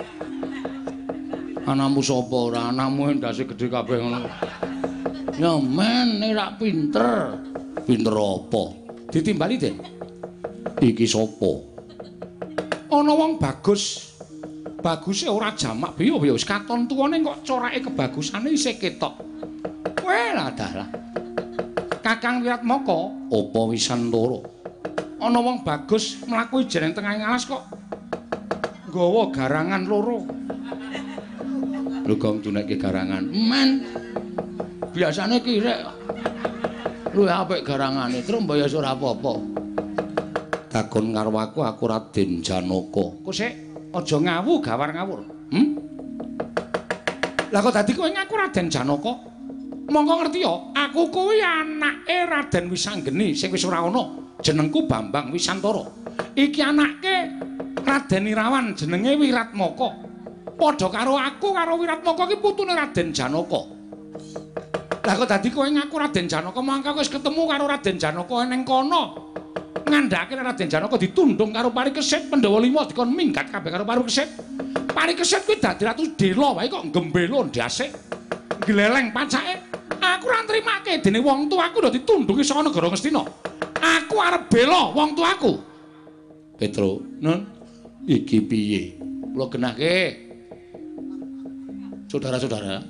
Anakmu sapa ora? Anakmu ndase gedhe kabeh ngono. Ya men, nek rak pinter. Pinter apa? Ditimbali, Den. Iki sapa? Ana wong bagus. Baguse ora jamak biyo ya wis katon tuwane kok corake kebagusane isih ketok. Kowe lah dalah. Kakang Wiratmaka apa Wisantara ana wong bagus mlaku jeneng tengahing alas kok nggawa garangan loro lho Gong tunekke garangan men biasane kirek luwih apik garangane terus mbaya ora apa-apa takon karo aku aku Raden Janaka kok sik aja ngawu gawar ngawur hm lah kok dadi kowe ngaku Raden Janaka monggo ngerti ya, aku kuwi anake Raden Wisanggeni sing wis ora ana. Jenengku Bambang Wisantara. Iki anake Raden Irawan jenenge Wiratmaka. Padha karo aku karo Wiratmaka iki putune Raden Janaka. Lah kok dadi kowe ngaku Raden Janaka, mangka wis ketemu karo Raden Janaka ning kono. Ngandhake Raden Janaka ditundung karo Parikesit Pandhawa lima dikon minggat kabeh karo Parikesit. Parikesit kuwi dadi ratu Dela wae kok gembelo ndasik. Gleleng pacake. Aku ora nrimake dene wong tuaku udah ditundungi saka negara Ngastina. Aku arep bela wong tuaku. Petro, Nun, iki piye? Kula genahke. Saudara-saudara.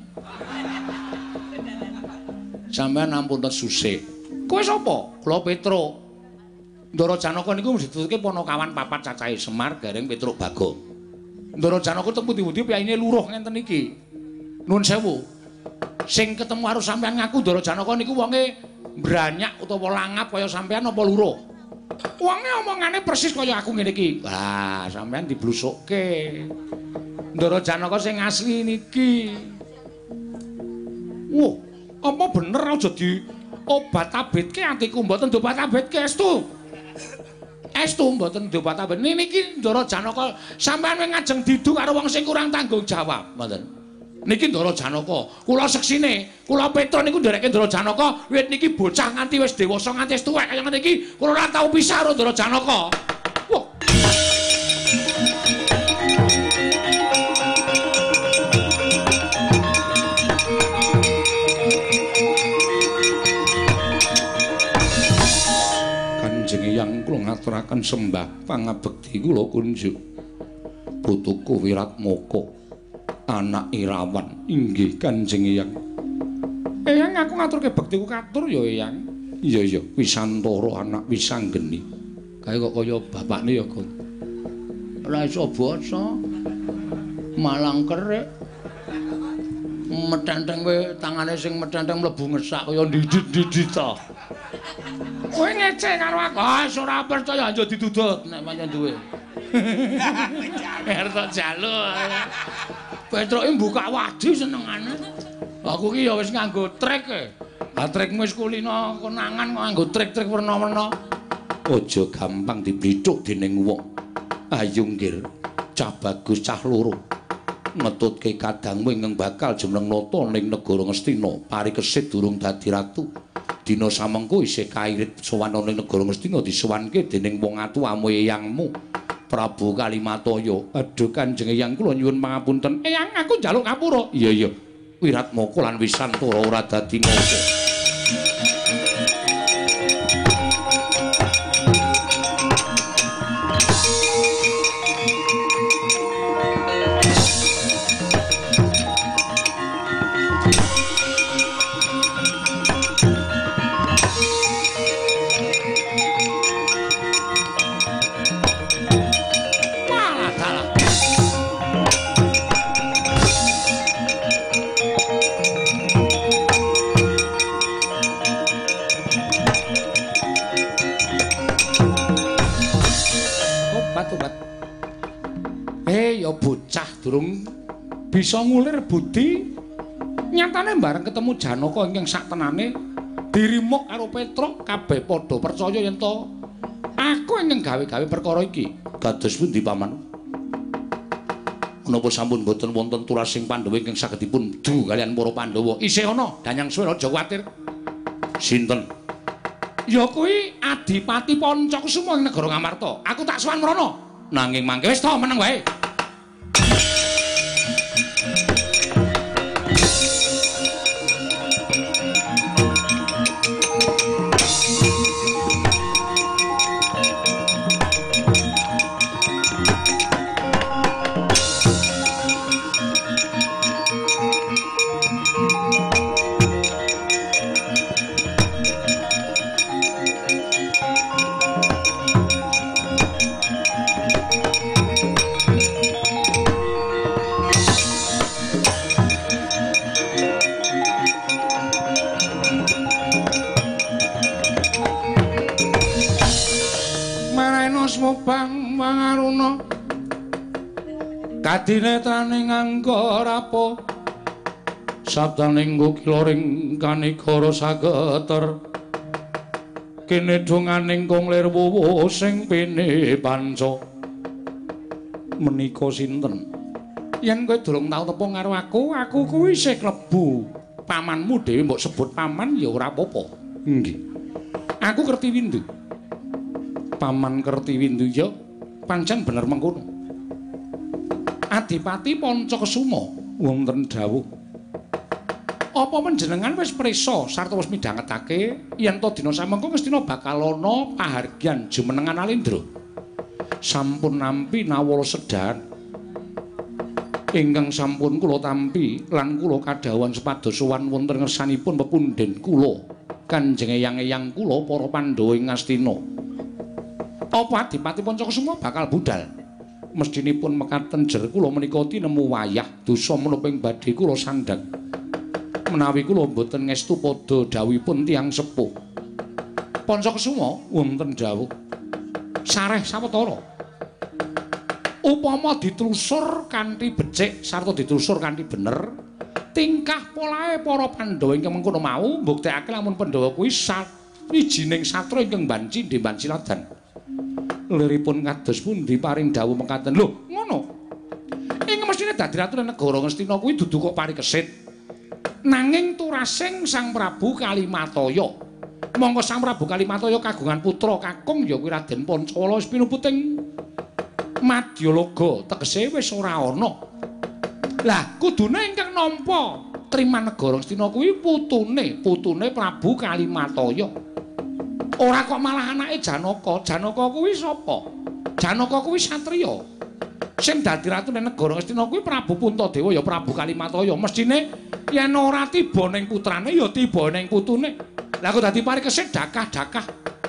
Sampeyan ampun susih. Kowe sapa? Kula Petro. Ndara Janaka niku ditutuke ponokawan papat cacahe Semar, Gareng, Petruk, Bagong. Ndara Janaka teng pundi-pundi piyayine luruh ngenten iki. Nuwun sewu. Sing ketemu karo sampean ngaku Ndara Janaka niku wonge branyak utawa langap kaya sampean apa luruh? Wonge omongane persis kaya aku ngene iki. Wah, sampean diblusukke. Ndara Janaka sing asli niki. Wah, apa bener aja di obat-abitke atiku mboten diobat-abitke estu. Estu mboten diobat-abit. Niki Ndara Janaka sampean ngajeng didu karo wong sing kurang tanggung jawab, mboten. Niki Ndara Janaka, kula seksine, kula Petra niku ndereke Ndara Janaka, wiwit niki bocah nganti wis dewasa nganti wis tuwek kaya ngene iki, kula ora tau pisah karo Ndara Janaka. Wah. Kanjeng Hyang kula ngaturaken sembah pangabekti kula kunjuk. Putuku Wiratmaka. Anak Irawan inggih Kanjeng Hyang. Eyang aku ngaturke bektiku katur ya Eyang. Iya iya Wisantara anak Wisanggeni. Kae kok kaya bapakne ya, Gong. Ora iso basa. Malang kerik. Metenteng kowe tangane sing metenteng mlebu ngesak kaya ndidit-ndidit ta. Kowe ngece karo aku. Ah, ora percaya aja ditudut nek pancen duwe. Harta jalu. Petruk iki mbukak wadi senengane. Aku ki ya wis nganggo trek e. Lah trekmu wis kulina konangan kok nganggo trek-trek werna-werna. Aja gampang diblithuk dening wong. Ayo nggir, cah bagus cah loro. Ngetutke kadangmu ingkang bakal jeneng nata ning negara Ngastina. Parikesit durung dadi ratu. Dina samengko isih kairit sowan ning negara Ngastina disuwanke dening wong atuwamu eyangmu. Prabu Kalimataya. Aduh Kanjeng Hyang kula nyuwun pangapunten. Eyang aku njaluk ngapura. Iya iya. Wiratmaka lan Wisantara ora dadi ngapa. bisa ngulir budi nyatane bareng ketemu Janaka ingkang saktenane dirimuk karo Petruk kabeh padha percaya yen to aku ingkang gawe-gawe perkara iki. Kados pundi paman? Menapa sampun boten wonten turasing Pandhawa ingkang saged dipun du kalian para Pandhawa? Isih ana, Danyang Suwira aja kuwatir. Sinten? Ya kuwi Adipati Pancakusuma ing negara Ngamarta. Aku tak sowan mrono. Nanging mangke wis to meneng wae. Bang Mangaruna kadinetrane nganggo rapo sabdaning kiloring kanikara sageter kene donganing konglir wuwu sing pene panca menika sinten yen kowe durung tau tepung karo aku aku kuwi isih klebu pamanmu dhewe mbok sebut paman ya ora apa-apa nggih aku Kertiwindu. Paman Kertiwindu ya pancen bener mengkono. Adipati Pancakesuma wonten dawuh. Apa panjenengan wis prisa sarta wis midhangetake yen to dina samengko Ngastina bakal ana pahargyan jumenengan Alendra. Sampun nampi nawala sedahan. Ingkang sampun kula tampi lan kula kadhawuhan sepados sowan wonten ngersanipun pepundhen kula Kanjeng eyang-eyang kula para Pandhawa ing Ngastina. Apa Adipati Pancakesuma bakal budal? Mestinipun mekaten jer kula menika tinemu wayah dosa menapa ing badhe kula sandhang. Menawi kula boten ngestu padha dawuhipun tiyang sepuh. Pancakesuma wonten dawuh. Sareh sawetara. Upama ditelusur kanthi becik sarta ditelusur kanthi bener, tingkah polahe para Pandhawa ingkang mengkono mau mbuktekake lamun Pandhawa kuwi sawijining satra ingkang banci ndemban siladan. Liripun kados pundi paring dawuh mekaten. Lho, ngono. Ing mestine dadi ratu negara Ngastina kuwi dudu kok parikesit. Nanging turasing Sang Prabu Kalimataya. Monggo Sang Prabu Kalimataya kagungan putra kakung ya kuwi Raden Pancawala wis pinuputing Madyalaga, tegese wis ora ana. Lah, kudune ingkang nampa triman negara Ngastina kuwi putune, putune Prabu Kalimataya. Ora kok malah anake Janaka. Janaka kuwi sapa? Janaka kuwi satriya. Sing dadi ratu ning negara Ngastina kuwi Prabu Puntadewa ya Prabu Kalimataya. Mestine yen ora tiba ning putrane ya tiba ning putune. Lah kok dadi parikesit dakah-dakah.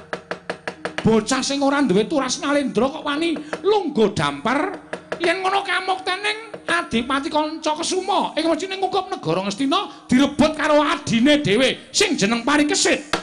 Bocah sing ora duwe turas Nalendra kok wani lungguh dampar yen ngono kamuktening Adipati Pancakesuma ing mestine ngukup negara Ngastina direbut karo adine dhewe sing jeneng Parikesit.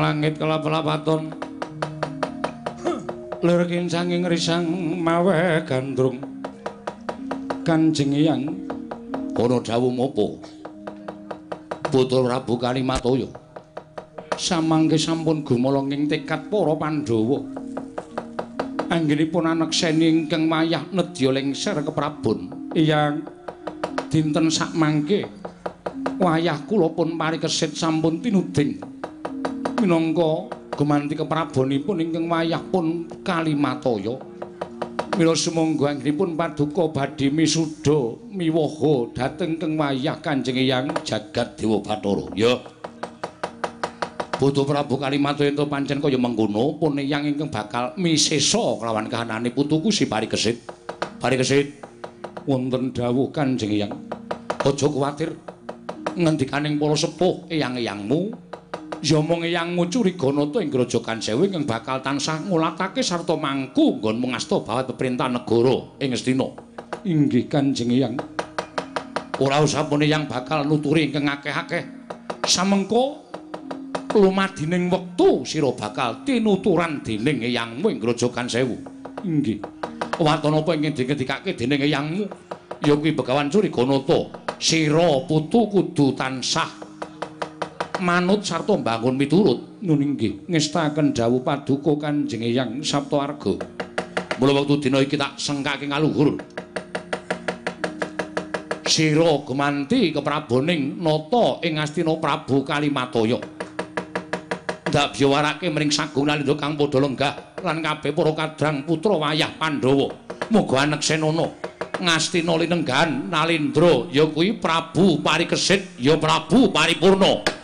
langit kelap-lapaton lir kincanging risang mawe gandrung Kanjeng Hyang ana dawuh mopo Putra Prabu Kalimataya samangke sampun gumolong ing tekad para Pandhawa anggenipun anekseni ingkang wayah nedya lengser keprabon Hyang dinten sakmangke wayah kula pun parikesit sampun tinuding minangka gumanti keprabonipun ingkang wayah pun Kalimataya mila sumangga anggenipun paduka badhe misuda miwaha dhateng keng wayah Kanjeng Hyang jagat Dewa Bathara ya Putra Prabu Kalimataya ento pancen kaya mengkono pun Hyang ingkang bakal misesa kelawan kahanane putuku si Parikesit Parikesit wonten dawuh Kanjeng Hyang aja kuwatir ngendikaning para sepuh eyang-eyangmu ya mung eyangmu Curiganata ing Grojogan Sewu ingkang bakal tansah ngulatake sarta mangku nggon mengasta bawat peperintah negara ing Astina. Inggih Kanjeng Hyang. Ora usah pun Hyang bakal nuturi ingkang akeh-akeh. Samengko lumadining wektu sira bakal tinuturan dening eyangmu ing Grojogan Sewu. Inggih. Waton apa ingkang dingendikake dening eyangmu ya kuwi Begawan Curiganata. Sira putu kudu tansah manut sarta mbangun miturut nun inggih ngestaken dawuh paduka Kanjeng Hyang Saptaarga mula wektu dina iki tak sengkake kaluhur sira gumanti kepraboning nata ing Astina Prabu Kalimataya ndak biyawarake mring sagung nalindra kang padha lenggah lan kabeh para kadang putra wayah Pandhawa muga aneksenana ngastina linenggahan nalindra ya kuwi Prabu Parikesit ya Prabu Paripurna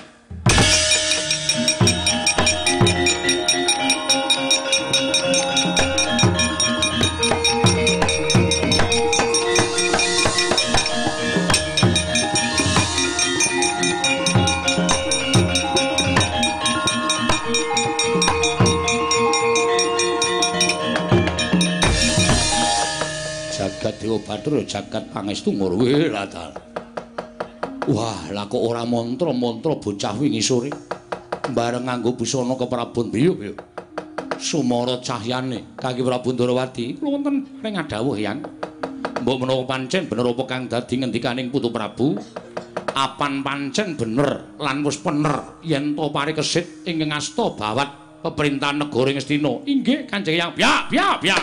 Dewa Bathara jagat pangestu ngurwe radal. Wah, lah kok ora mantra-mantra bocah wingi sore. Bareng nganggo busana keprabon biyo-biyo. Sumara cahyane kangge Prabu Ndarawati. Kula wonten ring adhawuh Hyang. Mbok menawa pancen bener apa kang dadi ngendikaning Putu Prabu? Apan pancen bener lan wis pener yen to Parikesit ingkang asta bawat pemerintahan negara ing Astina. Inggih Kanjeng Hyang. Biak, biak, biak.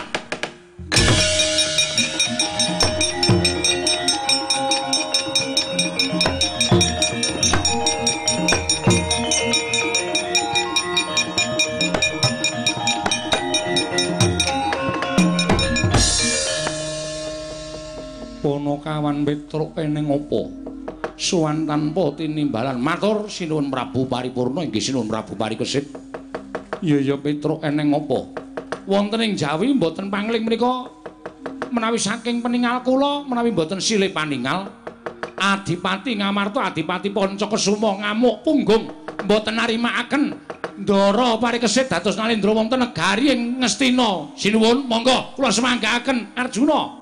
Pono kawan Petruk eneng apa? Suwan tanpa tinimbalan. Matur sinuwun Prabu Paripurna inggih sinuwun Prabu Parikesit. Ya ya Petruk eneng apa? Wonten ing Jawi mboten pangling menika menawi saking peningal kula menawi mboten silih paningal. Adipati Ngamarta Adipati Pancakesuma ngamuk punggung mboten narimakaken Ndara Parikesit dados nalindra wonten negari ing Ngastina. Sinuwun monggo kula semanggaaken Arjuna.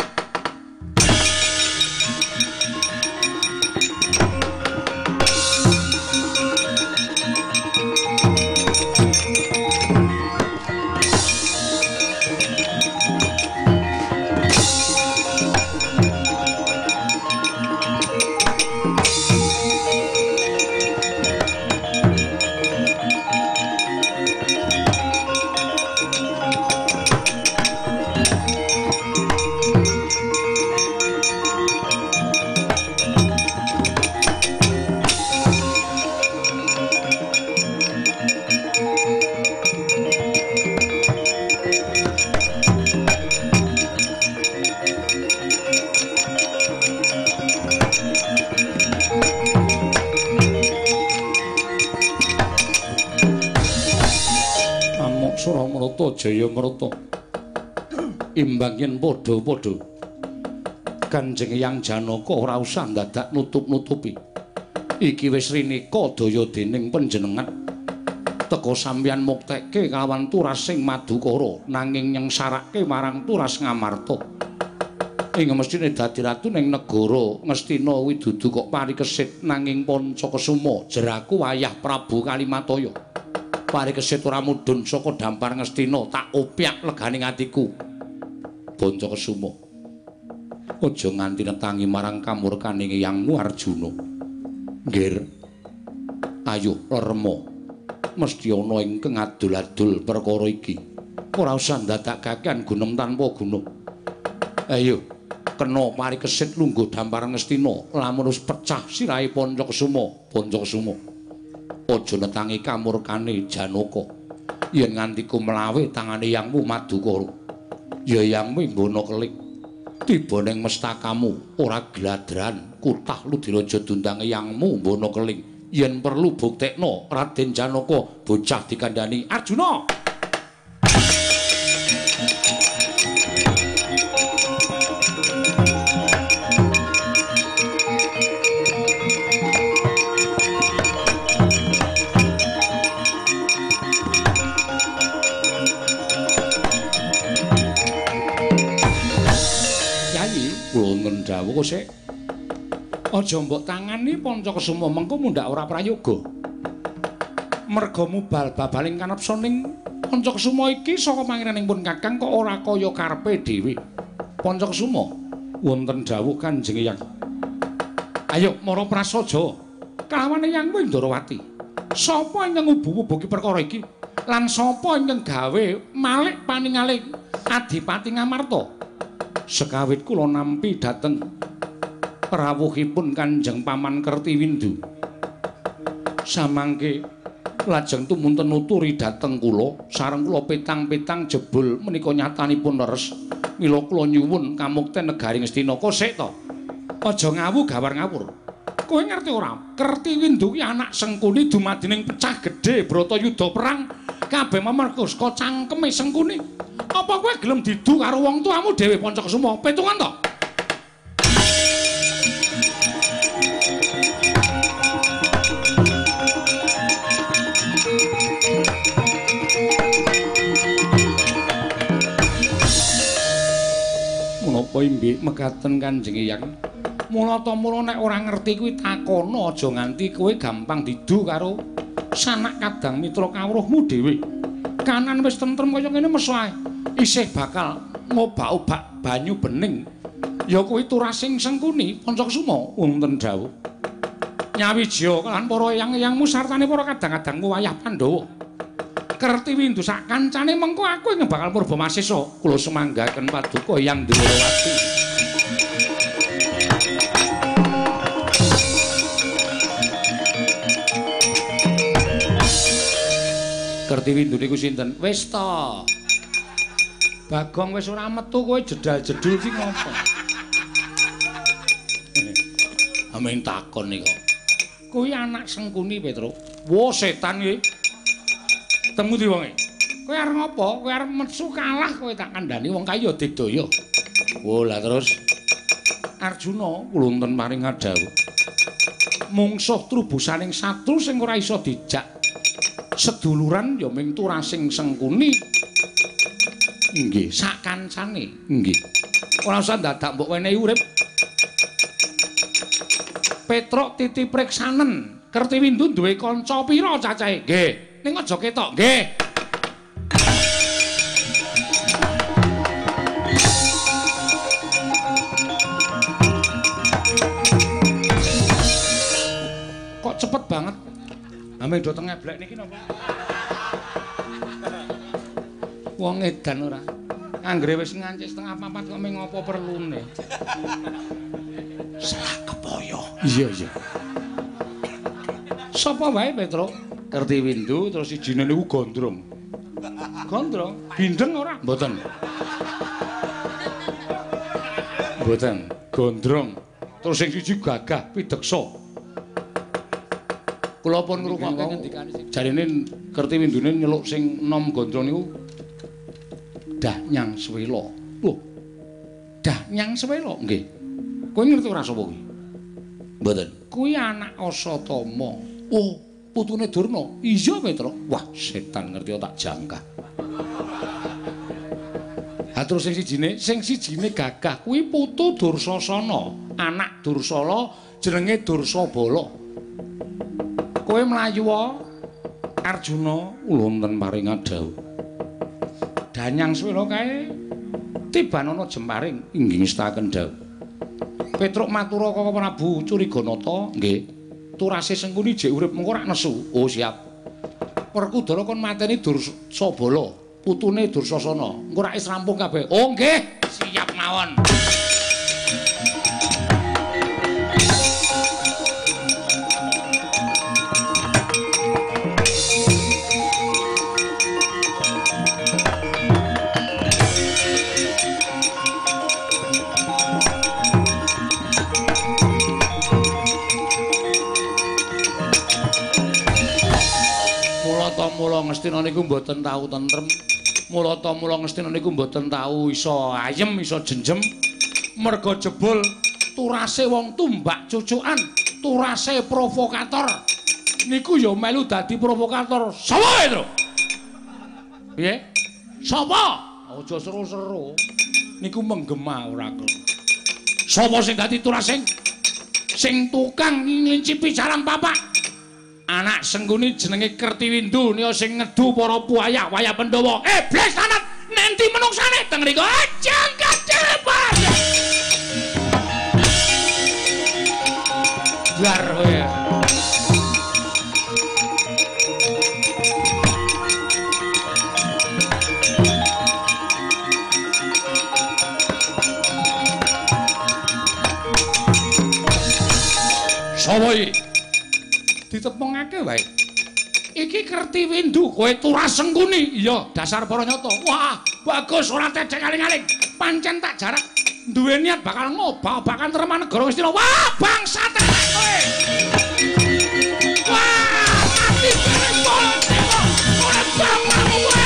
Jayamrata imbang yen padha-padha Kanjeng Hyang Janaka ora usah dadak nutup-nutupi iki wis rinika daya dening panjenengan teka sampeyan muktekke kalawan turasing Madukara nanging nyengsarake marang turas Ngamarta ing mestine dadi ratu ning negara Ngastina kuwi dudu kok Parikesit nanging Pancakesuma jeraku wayah Prabu Kalimataya Parikesit ora mudhun saka dampar Ngastina, tak opyak leganing atiku. Bancakasuma. Aja nganti netangi marang kamurkaning Hyangmu Arjuna. Nggir. Ayo rerema. Mesthi ana ingkang adul-adul perkara iki. Ora usah ndadakaken gunem tanpa guna. Ayo kena Parikesit lungguh dampar Ngastina, lamun wis pecah sirahe Pancakasuma, Pancakasuma. Aja netangi kamurkane Janaka. Yen nganti ku mlawe tangane Hyangmu Madukara. Ya Hyangmu mbono kelik. Tiba ning mestakamu ora gladran kutah Ludiraja dundang Hyangmu mbono keling. Yen perlu buktekno Raden Janaka bocah dikandhani Arjuna. Wonten dawuh kok sik. Aja mbok tangani Pancakasuma mengko mundhak ora prayoga. Merga mubal babaling kanepsaning Pancakasuma iki saka pangeranipun Kakang kok ora kaya karepe dhewe. Pancakasuma wonten dawuh Kanjeng Hyang. Ayo mara prasaja kalawan Hyangmu Ndarawati. Sapa ingkang ngubu-ubugi perkara iki? Lan sapa ingkang gawe malik paningaling Adipati Ngamarta? Sekawit kula nampi dhateng rawuhipun Kanjeng Paman Kertiwindu. Samangke lajeng tumunten nuturi dhateng kula sareng kula petang-petang jebul menika nyatanipun leres. Mila kula nyuwun kamukten negari Ngastina kok sik to. Aja ngawu gawar ngawur. Kowe ngerti ora? Kertiwindu ki anak Sengkuni dumadining pecah gedhe Bratayuda perang kabeh mamarga saka cangkeme Sengkuni. Apa kowe gelem didu karo wong tuamu dhewe Pancakasuma? Petungan to? Menapa imbi mekaten Kanjeng Hyang? Mula ta mula nek ora ngerti kuwi takono aja nganti kowe gampang didu karo sanak kadang mitra kawruhmu dhewe. Kanan wis tentrem kaya ngene meso ae. Isih bakal ngobak-obak banyu bening. Ya kuwi turasing Sengkuni Pancakasuma wonten dawuh. Nyawijya lan para eyang-eyangmu sartane para kadang-kadangmu wayah Pandhawa. Kertiwindu sak kancane mengko aku ing bakal purba masisa. Kula semanggaken paduka Hyang Ndarawati. Kertiwindu niku sinten? Wis ta. Bagong wis ora metu kowe jedal-jedul ki ngopo? Amin takon nika. Kuwi anak Sengkuni Petruk. Wo setan iki. Temu di wonge. Kowe arep ngopo? Kowe arep mesu kalah kowe tak kandhani wong kaya digdaya. Wo lah terus Arjuna wonten maring dawuh. Mungsuh trubusaning satru sing ora iso dijak. Seduluran ya ming turasing Sengkuni. Nggih, sak kancane. Nggih. Ora usah dadak mbok wenehi urip. Petruk Titipreksanen, Kertiwindu duwe kanca pira cacahe? Nggih. Ning aja ketok, nggih. Kok cepet banget? Ame do teng ngeblek niki napa? Wong edan ora. Anggere wis ngancik setengah papat kok ming ngopo perlune. Selak kepaya. Iya, iya. Sapa wae Petruk? Kertiwindu terus sijine niku Gondrong. Gondrong? Bindeng ora? Mboten. Mboten. Gondrong. Terus sing siji Gagah Pideksa. Kula pun ngrungokke ngendikane jarine Kertiwindune nyeluk sing nom Gondrong niku Dahnyang Swela. Loh. Dahnyang Swela? Nggih. Kowe ngerti ora sapa kuwi? Mboten. Kuwi anak Asatama. Oh, putune Durna. Iya, Petruk. Wah, setan ngerti tak jangka. Ha terus sing sijine, sing sijine Gagah kuwi putu Dursasana, anak Dursala jenenge Dursabala. Kowe mlayu wae Arjuna kula wonten paring adhawuh. Danyang swira kae tibanana jemparing inggih ngestaken dawuh. Petruk matura Kakang Prabu Curiganata, nggih. Turase Sengkuni jek urip mengko rak nesu. Oh siap. Werkudara kon mateni Dursabala, putune Dursasana. Engko rak wis rampung kabeh. Oh nggih, siap mawon. Mula Ngastina niku mboten tau tentrem. Mula ta mula Ngastina niku mboten tau iso ayem, iso jenjem. Merga jebul turase wong tumbak cucukan, turase provokator. Niku ya melu dadi provokator. Sapa wae, Tru? Piye? Sapa? Aja seru-seru. Niku menggema ora kok. Sapa sing dadi turasing? Sing tukang nglincipi jalang papak. Anak Sengkuni jenenge Kertiwindu nia sing ngedu para buaya waya Pandhawa. Eh, bles tanat nenti menungsane teng mriku aja kacepat. Jar kowe. Sapa iki? Ditepungake wae. Iki Kertiwindu, kowe Turas Sengkuni. Iya, dasar para nyata. Wah, bagus ora tecek aling-aling. Pancen tak jarak duwe niat bakal ngobak-obakan Treman Negara Ngastina. Wah, bangsat kowe. Wah, mati bareng politik. Ora bapakmu kowe.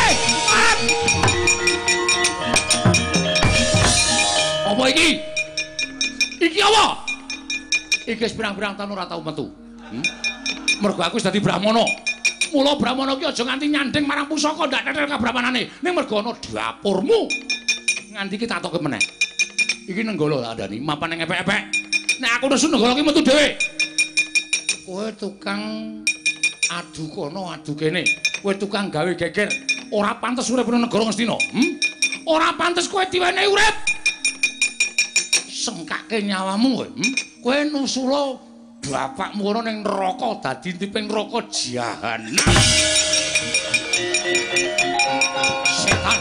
Apa iki? Iki apa? Iki wis pirang-pirang taun ora tau metu. Hmm? Mergo aku wis dadi Brahmana. Mula Brahmana ki aja nganti nyanding marang pusaka ndak tetel kabrahmanane. Ning mergo ana dapurmu. Nganti ki tak toke meneh. Iki nenggala tak andani, mapan ning epek-epek. Nek aku nesu nenggala ki metu dhewe. Kowe tukang adu kono adu kene. Kowe tukang gawe geger. Ora pantes urip ning negara Ngastina. Hm? Ora pantes kowe diwenehi urip. Sengkake nyawamu kowe. Hm? Kowe nusula bapakmu ana ning neraka dadi tiping neraka jahanam. Setan.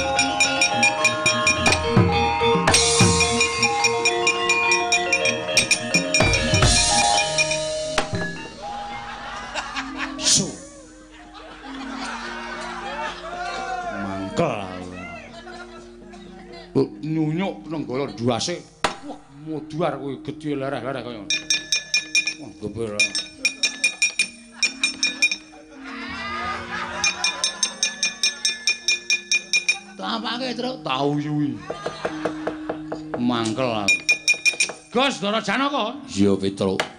Su. Mangkel. Nyunyuk nenggala duase. Wah, moduar kowe gedhe lereh-lereh kaya. Wah, geber. Tapake, Truk. Tau yuwi. Mangkel aku. Gus Dara Janaka. Iya, Petruk.